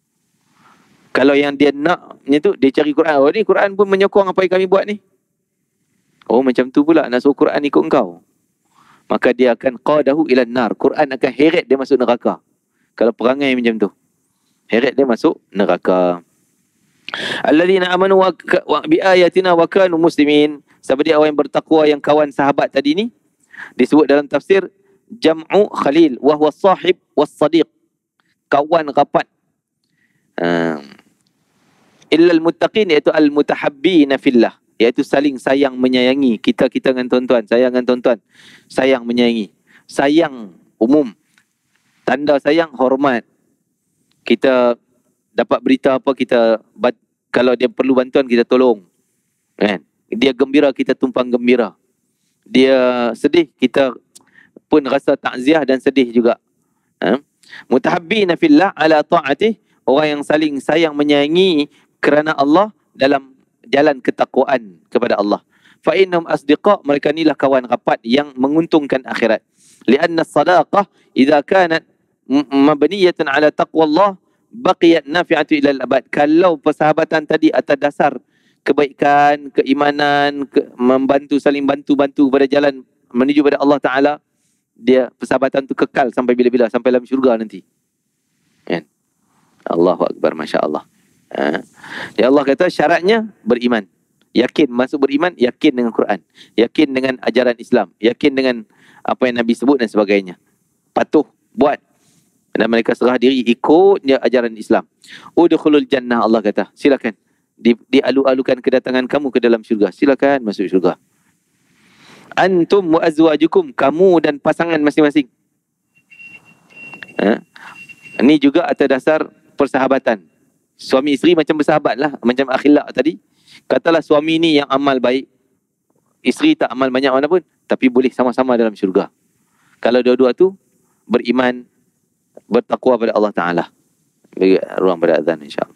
Kalau yang dia nak tu, dia cari Quran. Oh, ni Quran pun menyokong apa yang kami buat ni. Oh, macam tu pula nak suruh Quran ikut engkau. Maka dia akan qadahu ilan nar. Quran akan heret dia masuk neraka. Kalau perangai macam tu, heret dia masuk neraka. Alladzina amanu wa bi ayatina wa kanu muslimin. Seperti orang yang bertakwa, yang kawan sahabat tadi ni, disebut dalam tafsir jam'u khalil wa huwa sahib was sadiq, kawan rapat. Uh, illal muttaqin, iaitu al mutahabbina fillah, iaitu saling sayang menyayangi. Kita kita dengan tuan-tuan, sayang dengan tuan-tuan, sayang menyayangi. Sayang umum, tanda sayang hormat. Kita dapat berita apa, kita kalau dia perlu bantuan kita tolong, kan? Dia gembira, kita tumpang gembira. Dia sedih, kita pun rasa takziah dan sedih juga. Ha? Mutahabbina fillah ala ta'atih, orang yang saling sayang menyayangi kerana Allah dalam jalan ketakwaan kepada Allah. Fa innahum asdiqa, mereka inilah kawan rapat yang menguntungkan akhirat. Lianna as-sadaqah idza kanat mabniyatan ala taqwallah baqiyat nafi'atu ila al-abad. Kalau persahabatan tadi atas dasar kebaikan, keimanan, ke, membantu, saling bantu-bantu pada jalan menuju pada Allah Ta'ala, dia persahabatan tu kekal sampai bila-bila, sampai dalam syurga nanti. Kan? Allahu Akbar, Masya Allah. Ha. Ya Allah kata syaratnya beriman. Yakin, masuk beriman, yakin dengan Quran, yakin dengan ajaran Islam, yakin dengan apa yang Nabi sebut dan sebagainya. Patuh, buat. Dan mereka serah diri, ikut je ajaran Islam. Udkhulul jannah, Allah kata, silakan. Di, dialu-alukan kedatangan kamu ke dalam syurga. Silakan masuk syurga. Antum wa azwajukum, kamu dan pasangan masing-masing. Ha? Ini juga atas dasar persahabatan. Suami isteri macam bersahabat lah, macam akhilak tadi. Katalah suami ni yang amal baik, isteri tak amal banyak mana pun, tapi boleh sama-sama dalam syurga. Kalau dua-dua tu beriman, bertakwa pada Allah Ta'ala. Bagi ruang pada azan insyaAllah.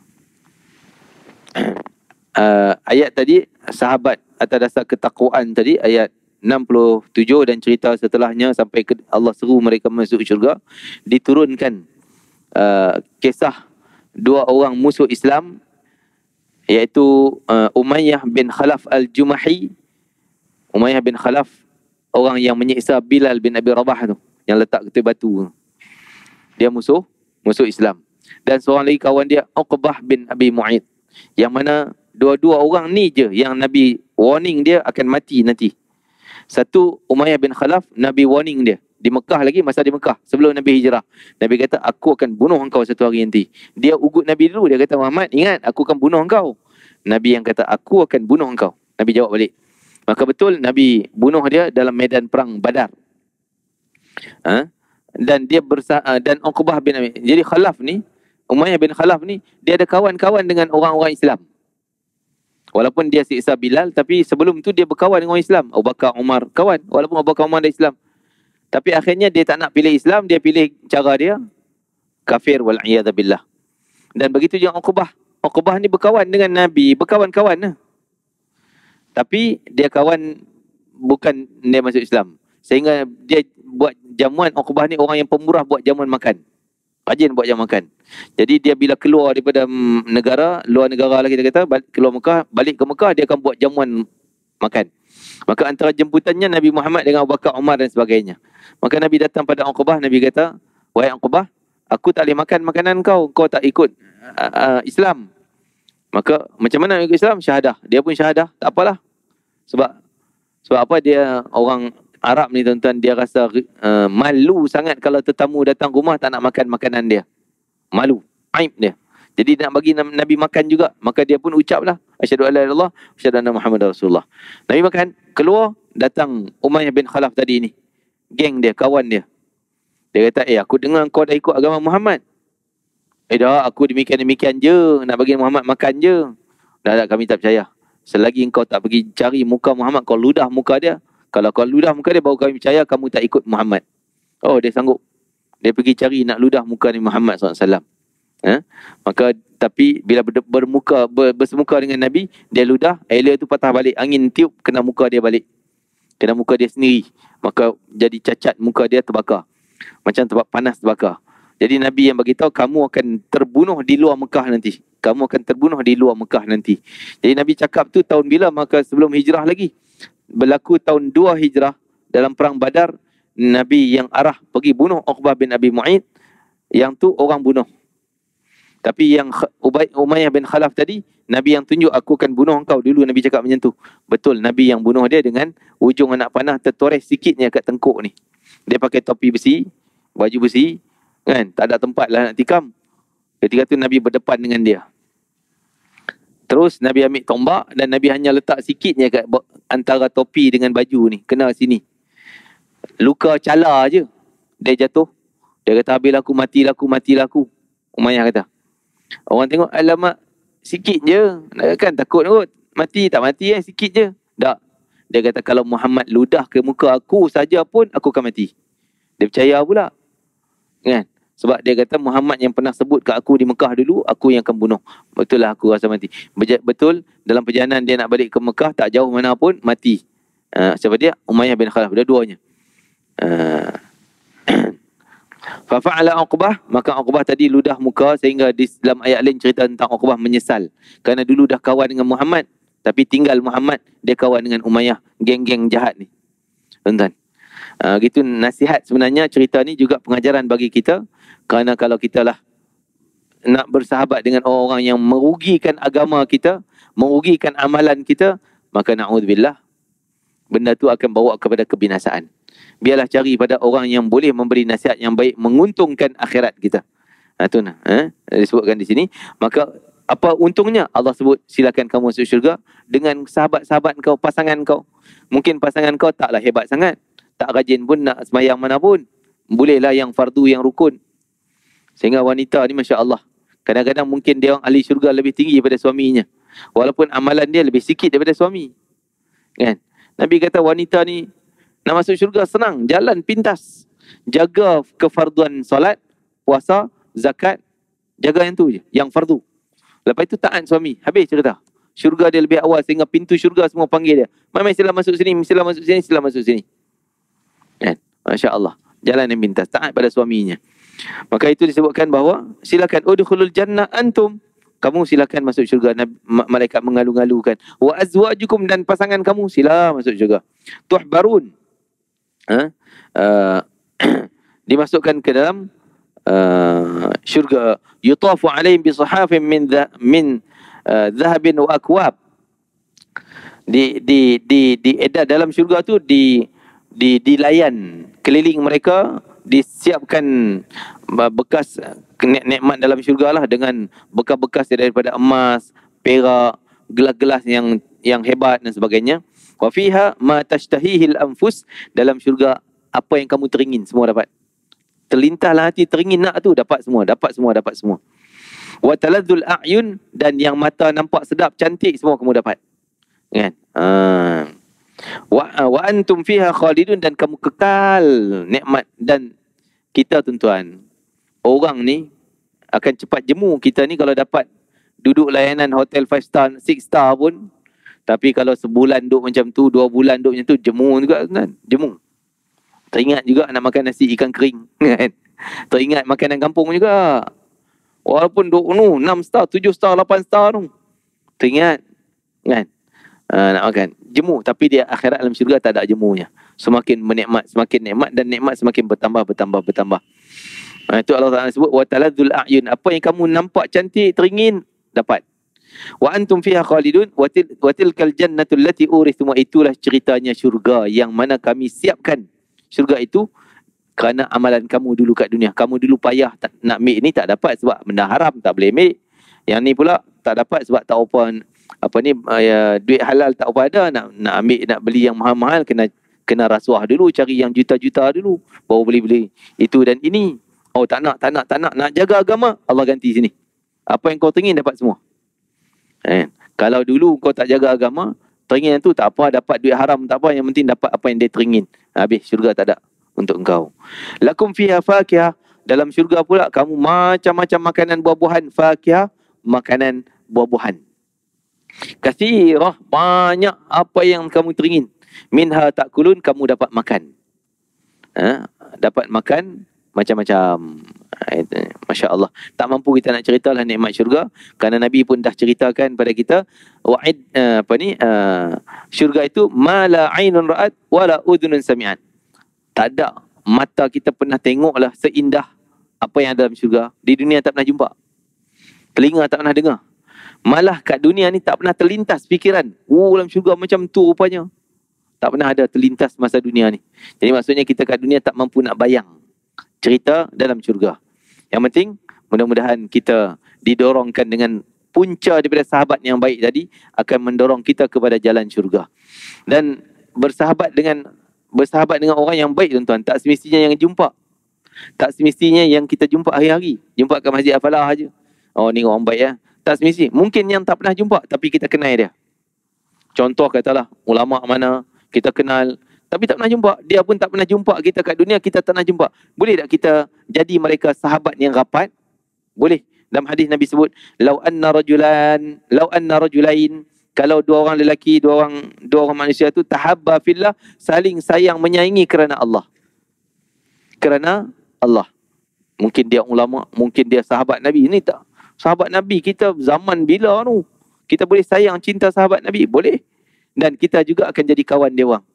Uh, ayat tadi, sahabat atas dasar ketakwaan tadi, ayat enam puluh tujuh dan cerita setelahnya sampai ke Allah seru mereka masuk syurga, diturunkan uh, kisah dua orang musuh Islam, iaitu uh, Umayyah bin Khalaf al-Jumahi. Umayyah bin Khalaf, orang yang menyiksa Bilal bin Abi Rabah tu, yang letak ketul batu. Dia musuh, musuh Islam. Dan seorang lagi kawan dia, Uqbah bin Abi Mu'id, yang mana dua-dua orang ni je yang Nabi warning dia akan mati nanti. Satu, Umayyah bin Khalaf, Nabi warning dia di Mekah lagi, masa di Mekah sebelum Nabi hijrah. Nabi kata, aku akan bunuh engkau satu hari nanti. Dia ugut Nabi dulu, dia kata, Muhammad, ingat aku akan bunuh engkau. Nabi yang kata, aku akan bunuh engkau. Nabi jawab balik. Maka betul Nabi bunuh dia dalam medan perang Badar. Ha? Dan dia bersa dan Uqbah bin Abi. Jadi Khalaf ni, Umayyah bin Khalaf ni, dia ada kawan-kawan dengan orang-orang Islam. Walaupun dia siksa Bilal, tapi sebelum tu dia berkawan dengan orang Islam. Abu Bakar, Umar, kawan. Walaupun Abu Bakar, Umar ada Islam. Tapi akhirnya dia tak nak pilih Islam, dia pilih cara dia, kafir wal'iyadzabillah. Dan begitu juga Uqbah. Uqbah ni berkawan dengan Nabi, berkawan-kawan lah. Tapi dia kawan, bukan dia masuk Islam. Sehingga dia buat jamuan, Uqbah ni orang yang pemurah buat jamuan makan. Rajin buat jamuan makan. Jadi dia bila keluar daripada negara, luar negara lah kita kata, balik, keluar Mekah, balik ke Mekah, dia akan buat jamuan makan. Maka antara jemputannya Nabi Muhammad dengan Abu Bakar, Umar dan sebagainya. Maka Nabi datang pada Uqbah, Nabi kata, wahai Uqbah, aku tak boleh makan makanan kau, kau tak ikut uh, uh, Islam. Maka macam mana ikut Islam? Syahadah. Dia pun syahadah, tak apalah. Sebab sebab apa, dia orang Arab ni tuan-tuan, dia rasa uh, malu sangat kalau tetamu datang rumah tak nak makan makanan dia. Malu, aib dia. Jadi nak bagi Nabi makan juga, maka dia pun ucaplah asyhadu alla ilaha illallah asyhadu anna muhammadar rasulullah. Nabi makan, keluar, datang Umayyah bin Khalaf tadi ni. Geng dia, kawan dia. Dia kata, eh aku dengar kau dah ikut agama Muhammad. Eh dah, aku demikian-demikian je, nak bagi Muhammad makan je. Dah, dah, kami tak percaya. Selagi kau tak pergi cari muka Muhammad, kau ludah muka dia. Kalau kau ludah muka dia, baru kami percaya kamu tak ikut Muhammad. Oh, dia sanggup. Dia pergi cari nak ludah muka ni Muhammad sallallahu alaihi wasallam. Ha? Maka tapi bila ber, bermuka ber, bersemuka dengan Nabi, dia ludah, air tu patah balik, angin tiup kena muka dia balik, kena muka dia sendiri, maka jadi cacat, muka dia terbakar macam tempat panas terbakar. Jadi Nabi yang bagi tahu, kamu akan terbunuh di luar Mekah nanti, kamu akan terbunuh di luar Mekah nanti. Jadi Nabi cakap tu tahun bila? Maka sebelum hijrah lagi, berlaku tahun dua hijrah, dalam perang Badar. Nabi yang arah pergi bunuh Uqbah bin Abi Mu'aid, yang tu orang bunuh. Tapi yang Ubay, Umayyah bin Khalaf tadi, Nabi yang tunjuk, aku akan bunuh engkau dulu. Nabi cakap macam tu. Betul, Nabi yang bunuh dia dengan ujung anak panah tertoreh sikitnya kat tengkuk ni. Dia pakai topi besi, baju besi, kan, tak ada tempat lah nak tikam. Ketika tu Nabi berdepan dengan dia. Terus Nabi ambil tombak dan Nabi hanya letak sikitnya kat antara topi dengan baju ni, kena sini. Luka cala je, dia jatuh. Dia kata, habis aku, matilah aku, matilah aku. Umayyah kata. Orang tengok, alamak, sikit je. Kan takut kot. Mati, tak mati eh, sikit je. Tak. Dia kata, kalau Muhammad ludah ke muka aku saja pun, aku akan mati. Dia percaya pula. Kan? Sebab dia kata, Muhammad yang pernah sebut ke aku di Mekah dulu, aku yang akan bunuh. Betul lah, aku rasa mati. Betul, dalam perjalanan dia nak balik ke Mekah, tak jauh mana pun, mati. Uh, siapa dia? Umayyah bin Khalaf. Dua-duanya. Uh, Fafa'ala Uqbah, maka Uqbah tadi ludah muka, sehingga di dalam ayat lain cerita tentang Uqbah menyesal kerana dulu dah kawan dengan Muhammad, tapi tinggal Muhammad, dia kawan dengan Umayyah, geng-geng jahat ni. Tuan-tuan, uh, gitu nasihat sebenarnya. Cerita ni juga pengajaran bagi kita, kerana kalau kita lah nak bersahabat dengan orang-orang yang merugikan agama kita, merugikan amalan kita, maka na'udzubillah, benda tu akan bawa kepada kebinasaan. Biarlah cari pada orang yang boleh memberi nasihat yang baik, menguntungkan akhirat kita. Ha, tu nah, eh? disebutkan di sini. Maka apa untungnya? Allah sebut, silakan kamu masuk syurga dengan sahabat-sahabat kau, pasangan kau. Mungkin pasangan kau taklah hebat sangat, tak rajin pun nak sembahyang mana pun. Bolehlah yang fardu, yang rukun. Sehingga wanita ni Masya Allah, kadang-kadang mungkin dia orang ahli syurga lebih tinggi daripada suaminya, walaupun amalan dia lebih sikit daripada suami. Kan? Nabi kata wanita ni nak masuk syurga senang, jalan pintas. Jaga kefarduan solat, puasa, zakat, jaga yang tu je, yang fardu. Lepas itu taat suami, habis cerita. Syurga dia lebih awal, sehingga pintu syurga semua panggil dia. Mai, mai sila masuk sini, sila masuk sini, sila masuk sini. Kan? Masya Allah, jalan yang pintas, taat pada suaminya. Maka itu disebutkan bahawa silakan udkhulul jannah antum, kamu silakan masuk syurga. Malaikat mengalu-ngalukan. Wa azwajukum, dan pasangan kamu sila masuk syurga. Tuhbarun, ha? uh, dimasukkan ke dalam uh, syurga. Yutafu alaihim bisahafin min dha, min uh, dhahabin wa akwab. Di di di diedar dalam syurga tu, di di dilayan keliling mereka, disiapkan bekas nikmat dalam syurga lah, dengan bekas-bekas daripada emas, perak, gelas-gelas yang yang hebat dan sebagainya. Wa fiha ma tashtahihil anfus, dalam syurga apa yang kamu teringin semua dapat. Terlintahlah hati teringin nak tu, dapat semua, dapat semua, dapat semua. Wa taladzul a'yun, dan yang mata nampak sedap, cantik, semua kamu dapat. Kan? Ha. Wa wa antum fiha khalidun, dan kamu kekal nikmat. Dan kita tuan-tuan, orang ni akan cepat jemu. Kita ni kalau dapat duduk layanan hotel five star, six star pun, tapi kalau sebulan duduk macam tu, dua bulan duduk macam tu, jemu juga kan? Jemu. Teringat juga nak makan nasi ikan kering kan? Teringat makanan kampung juga. Walaupun duduk nu enam star, tujuh star, lapan star tu, teringat kan? Uh, nak makan. Jemu. Tapi dia akhirat dalam syurga tak ada jemunya. Semakin menikmat, semakin nikmat, dan nikmat semakin bertambah, bertambah, bertambah. Ha, itu Allah Taala sebut wa taladzul a'yun. Apa yang kamu nampak cantik, teringin, dapat. Wa antum fiha khalidun wa til wa tilkal jannatu allati urithum. Itulah ceritanya syurga yang mana kami siapkan. Syurga itu kerana amalan kamu dulu kat dunia. Kamu dulu payah tak, nak ambil ni tak dapat sebab benda haram, tak boleh ambil. Yang ni pula tak dapat sebab tak apa apa ni uh, duit halal tak apa ada, nak nak ambil nak beli yang mahal-mahal kena kena rasuah dulu, cari yang juta-juta dulu baru boleh beli itu dan ini. Oh tak nak, tak nak, tak nak, nak jaga agama, Allah ganti sini. Apa yang kau teringin dapat semua. Eh, kalau dulu kau tak jaga agama, teringin tu tak apa, dapat duit haram tak apa, yang penting dapat apa yang dia teringin. Habis syurga tak ada untuk engkau. Lakum fiha fakihah. Dalam syurga pula kamu macam-macam makanan buah-buahan. Fakihah, makanan buah-buahan. Kathirah, banyak apa yang kamu teringin. Minha takulun, kamu dapat makan. Ha? Dapat makan macam-macam. Masya Allah. Tak mampu kita nak ceritalah nikmat syurga, kerana Nabi pun dah ceritakan pada kita wa'id uh, apa ni uh, syurga itu ma la ainun ra'at wala udhunun sami'at. Tak ada mata kita pernah tengoklah seindah apa yang ada dalam syurga. Di dunia tak pernah jumpa. Telinga tak pernah dengar. Malah kat dunia ni tak pernah terlintas fikiran, oh dalam syurga macam tu rupanya. Tak pernah ada terlintas masa dunia ni. Jadi maksudnya kita kat dunia tak mampu nak bayang cerita dalam syurga. Yang penting mudah-mudahan kita didorongkan dengan punca daripada sahabat yang baik tadi akan mendorong kita kepada jalan syurga. Dan bersahabat dengan bersahabat dengan orang yang baik tuan-tuan, tak semestinya yang jumpa. Tak semestinya yang kita jumpa hari-hari. Jumpa kat Masjid Al-Falah aja. Oh ni orang baik ya. Tak semestinya. Mungkin yang tak pernah jumpa tapi kita kenal dia. Contoh katalah ulama mana kita kenal tapi tak pernah jumpa, dia pun tak pernah jumpa kita kat dunia, kita tak pernah jumpa. Boleh tak kita jadi mereka sahabat yang rapat? Boleh. Dalam hadis Nabi sebut, "Lau anna rajulan, lau anna rajulain", kalau dua orang lelaki, dua orang dua orang manusia tu tahabba fillah, saling sayang menyayangi kerana Allah. Kerana Allah. Mungkin dia ulama, mungkin dia sahabat Nabi. Ini tak. Sahabat Nabi kita zaman bila tu? Kita boleh sayang cinta sahabat Nabi? Boleh. Dan kita juga akan jadi kawan dia orang.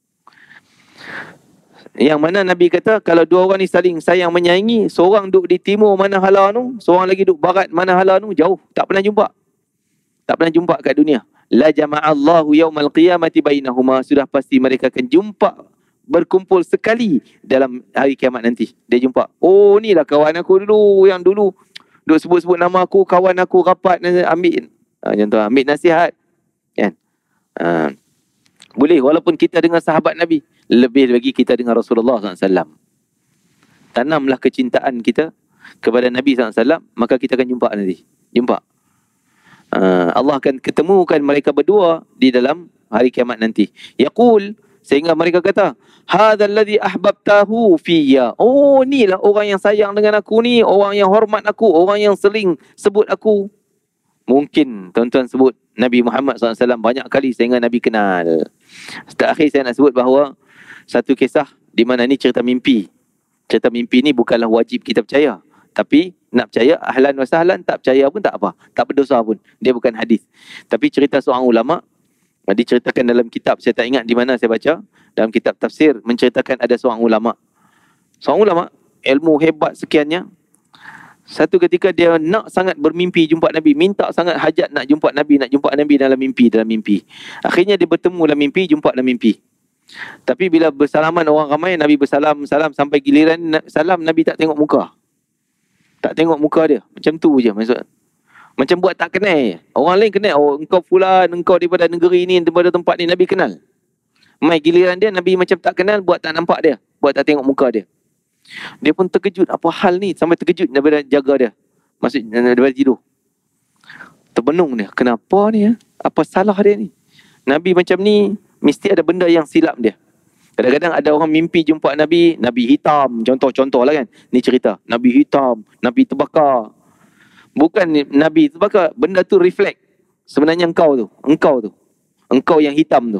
Yang mana Nabi kata kalau dua orang ni saling sayang menyayangi, seorang duduk di timur mana hala tu, seorang lagi duduk barat mana hala tu, jauh, tak pernah jumpa. Tak pernah jumpa kat dunia. La jama'allahu yaumal qiyamati bainahuma, sudah pasti mereka akan jumpa, berkumpul sekali dalam hari kiamat nanti. Dia jumpa, oh ni lah kawan aku dulu, yang dulu duk sebut-sebut nama aku, kawan aku rapat, ambil ha, contoh, ambil nasihat kan. Ha, boleh walaupun kita dengan sahabat Nabi, lebih lagi kita dengan Rasulullah sallallahu alaihi wasallam. Tanamlah kecintaan kita kepada Nabi sallallahu alaihi wasallam, maka kita akan jumpa nanti. Jumpa. Uh, Allah akan ketemukan mereka berdua di dalam hari kiamat nanti. Yaqul, sehingga mereka kata, hadzal ladzi ahbabtahu fiyya. Oh, inilah orang yang sayang dengan aku ni, orang yang hormat aku, orang yang sering sebut aku. Mungkin tuan-tuan sebut Nabi Muhammad sallallahu alaihi wasallam banyak kali sehingga Nabi kenal. Terakhir saya nak sebut bahawa satu kisah di mana ni cerita mimpi. Cerita mimpi ni bukanlah wajib kita percaya. Tapi nak percaya ahlan wa sahlan, tak percaya pun tak apa. Tak berdosa pun. Dia bukan hadis. Tapi cerita seorang ulama, diceritakan dalam kitab, saya tak ingat di mana saya baca, dalam kitab tafsir menceritakan ada seorang ulama. Seorang ulama, ilmu hebat sekiannya. Satu ketika dia nak sangat bermimpi jumpa Nabi, minta sangat hajat nak jumpa Nabi, nak jumpa Nabi dalam mimpi, dalam mimpi. Akhirnya dia bertemu dalam mimpi, jumpa dalam mimpi. Tapi bila bersalaman orang ramai, Nabi bersalam, salam sampai giliran salam, Nabi tak tengok muka. Tak tengok muka dia. Macam tu je maksud. Macam buat tak kenal. Orang lain kenal, oh engkau fulan, engkau daripada negeri ni, daripada tempat ni, Nabi kenal. Mai giliran dia, Nabi macam tak kenal, buat tak nampak dia, buat tak tengok muka dia. Dia pun terkejut, apa hal ni? Sampai terkejut daripada jaga dia. Maksud daripada tidur. Terbenung dia, kenapa ni ya? Apa salah dia ni? Nabi macam ni, mesti ada benda yang silap dia. Kadang-kadang ada orang mimpi jumpa Nabi, Nabi hitam, contoh-contoh lah kan. Ni cerita, Nabi hitam, Nabi terbakar. Bukan Nabi terbakar, benda tu reflect. Sebenarnya engkau tu, engkau tu. Engkau yang hitam tu.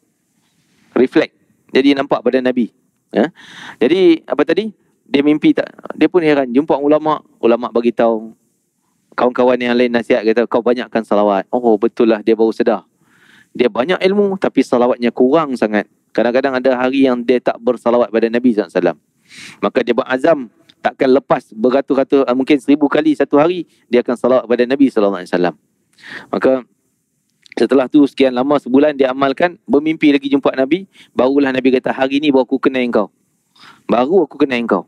Reflect. Jadi nampak pada Nabi. Ya? Jadi apa tadi? Dia mimpi tak? Dia pun heran, jumpa ulama, ulama bagi tahu. Kawan-kawan yang lain nasihat kata, kau banyakkan salawat. Oh betul lah, dia baru sedar. Dia banyak ilmu tapi salawatnya kurang sangat. Kadang-kadang ada hari yang dia tak bersalawat pada Nabi sallallahu alaihi wasallam. Maka dia berazam, takkan lepas beratus-ratus, mungkin seribu kali satu hari dia akan salawat pada Nabi sallallahu alaihi wasallam. Maka setelah tu sekian lama, sebulan dia amalkan, bermimpi lagi jumpa Nabi, barulah Nabi kata, hari ni baru aku kenal engkau. Baru aku kenal engkau.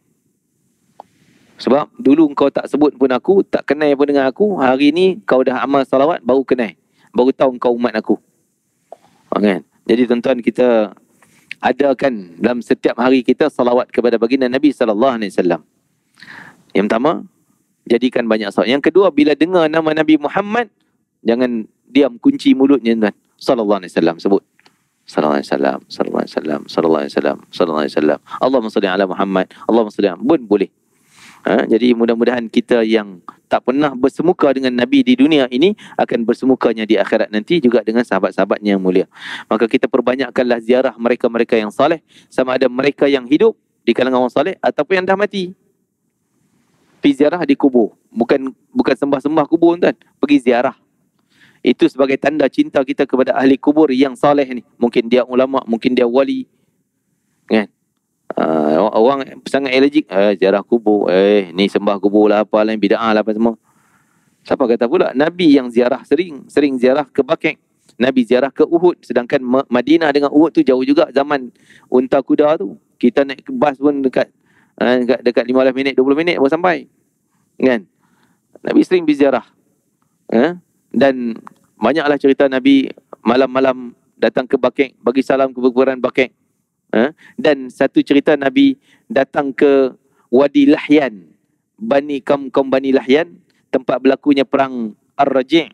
Sebab dulu engkau tak sebut pun aku, tak kenal pun dengan aku, hari ni kau dah amal salawat, baru kenal. Baru tahu engkau umat aku. Ha, kan? Jadi tuan-tuan, kita adakan dalam setiap hari kita salawat kepada baginda Nabi sallallahu alaihi wasallam. Yang pertama, jadikan banyak salawat. Yang kedua, bila dengar nama Nabi Muhammad, jangan diam, kunci mulutnya tuan. Sallallahu alaihi wasallam, sebut. Sallallahu alaihi wasallam, sallallahu alaihi wasallam, sallallahu alaihi wasallam, sallallahu alaihi wasallam. Allahumma salli ala Muhammad, Allahumma salli ala pun boleh. Ha, jadi mudah-mudahan kita yang tak pernah bersemuka dengan Nabi di dunia ini akan bersemukanya di akhirat nanti juga dengan sahabat-sahabatnya yang mulia. Maka kita perbanyakkanlah ziarah mereka-mereka yang saleh, sama ada mereka yang hidup di kalangan orang saleh ataupun yang dah mati. Pergi ziarah di kubur. Bukan bukan sembah-sembah kubur tuan, pergi ziarah. Itu sebagai tanda cinta kita kepada ahli kubur yang saleh ni. Mungkin dia ulama, mungkin dia wali. Kan? Uh, orang sangat allergic, eh, ziarah kubur, eh ni sembah kubur lah, apa lah, bid'ah lah apa semua. Siapa kata pula Nabi yang ziarah sering, sering ziarah ke Baqi', Nabi ziarah ke Uhud, sedangkan Madinah dengan Uhud tu jauh juga zaman unta kuda tu. Kita naik ke bas pun dekat uh, dekat, dekat lima belas minit, dua puluh minit baru sampai. Kan? Nabi sering berziarah. Eh? Dan banyaklah cerita Nabi malam-malam datang ke Baqi', bagi salam ke kuburan Baqi'. Ha? Dan satu cerita Nabi datang ke Wadi Lahyan, Bani kaum kaum Bani Lahyan, tempat berlakunya perang Ar-Raji'.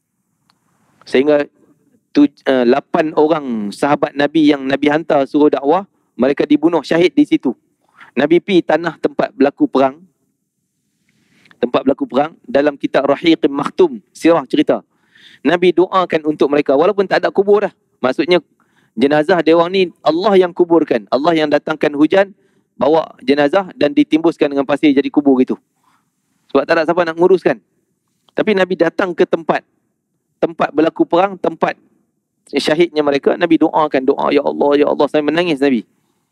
Sehingga tu, uh, lapan orang sahabat Nabi yang Nabi hantar suruh dakwah, mereka dibunuh syahid di situ. Nabi pi tanah tempat berlaku perang. Tempat berlaku perang dalam kitab Rahiqim Makhtum, sirah cerita. Nabi doakan untuk mereka walaupun tak ada kubur dah. Maksudnya jenazah dia orang ni Allah yang kuburkan. Allah yang datangkan hujan, bawa jenazah dan ditimbuskan dengan pasir jadi kubur gitu. Sebab tak ada siapa nak nguruskan. Tapi Nabi datang ke tempat tempat berlaku perang, tempat syahidnya mereka. Nabi doakan doa, ya Allah, ya Allah. Saya menangis Nabi.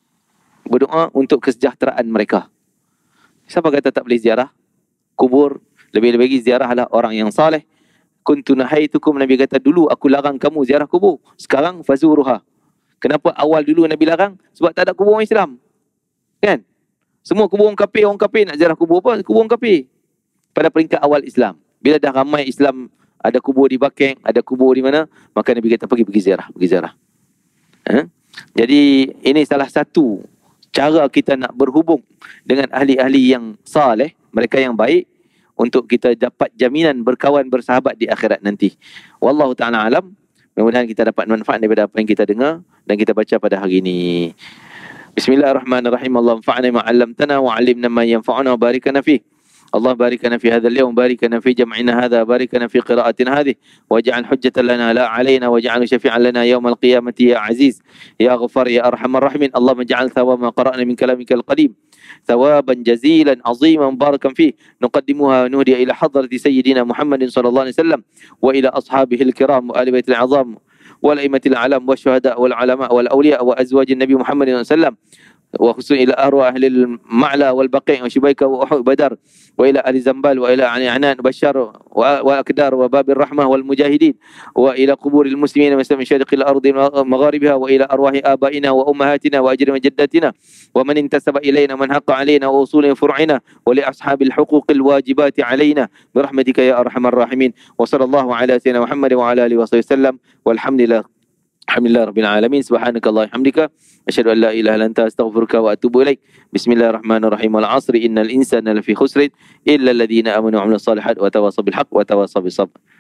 Berdoa untuk kesejahteraan mereka. Siapa kata tak boleh ziarah kubur? Lebih-lebih ziarahlah orang yang saleh. Kuntu nahaitukum, Nabi kata dulu aku larang kamu ziarah kubur. Sekarang fazuruha. Kenapa awal dulu Nabi larang? Sebab tak ada kubur orang Islam. Kan? Semua kubur orang kafir, orang kafir nak ziarah kubur apa? Kubur orang kafir. Pada peringkat awal Islam. Bila dah ramai Islam, ada kubur di Baqi', ada kubur di mana, maka Nabi kata pergi pergi ziarah, pergi ziarah. Ha? Jadi ini salah satu cara kita nak berhubung dengan ahli-ahli yang saleh, mereka yang baik, untuk kita dapat jaminan berkawan bersahabat di akhirat nanti. Wallahu ta'ala alam. Mudah-mudahan kita dapat manfaat daripada apa yang kita dengar dan kita baca pada hari ini. Bismillahirrahmanirrahim. Allahumma fa'na ma 'allamtana wa 'allimna ma yanfa'una wa barikana fih. Allah barikana fi hadzal yawm, barikana fi jam'ina hadha, barikana fi qira'atina hadhihi, waj'al hujjatan lana la 'alaina waj'al shafi'an lana yawmal qiyamati ya aziz ya ghafar ya arhamar rahimin. Allahumma ij'al thawaba ma qara'na min kalamikal qadim ثوابا جزيلا عظيما مباركا فيه نقدمها ونهدي إلى حضرة سيدنا محمد صلى الله عليه وسلم وإلى أصحابه الكرام وآل بيت العظام والأئمة الأعلام والشهداء والعلماء والأولياء وأزواج النبي محمد صلى الله عليه وسلم وخصوصا إلى أرواح أهل المعلى والبقيع وشبيكة وأحد بدر وإلى أهل زنبال وإلى عنان وبشار وأكدار وباب الرحمة والمجاهدين وإلى قبور المسلمين من مشارق الأرض ومغاربها وإلى أرواح آبائنا وأمهاتنا وأجر جداتنا ومن انتسب إلينا من حق علينا وأصول فرعنا ولأصحاب الحقوق الواجبات علينا برحمتك يا أرحم الراحمين. وصلى الله على سيدنا محمد وعلى آله وصحبه وسلم والحمد لله Alhamdulillah Rabbil Alamin. Subhanakallah hamdika asyhadu an la ilaha illa anta astaghfiruka wa atubu ilaik. Bismillahirrahmanirrahim. Wal 'asri innal insana lafi khusrin illa alladhina amanu wa 'amilus solihat wa tawasaw bil haqq wa tawasaw bis sabr.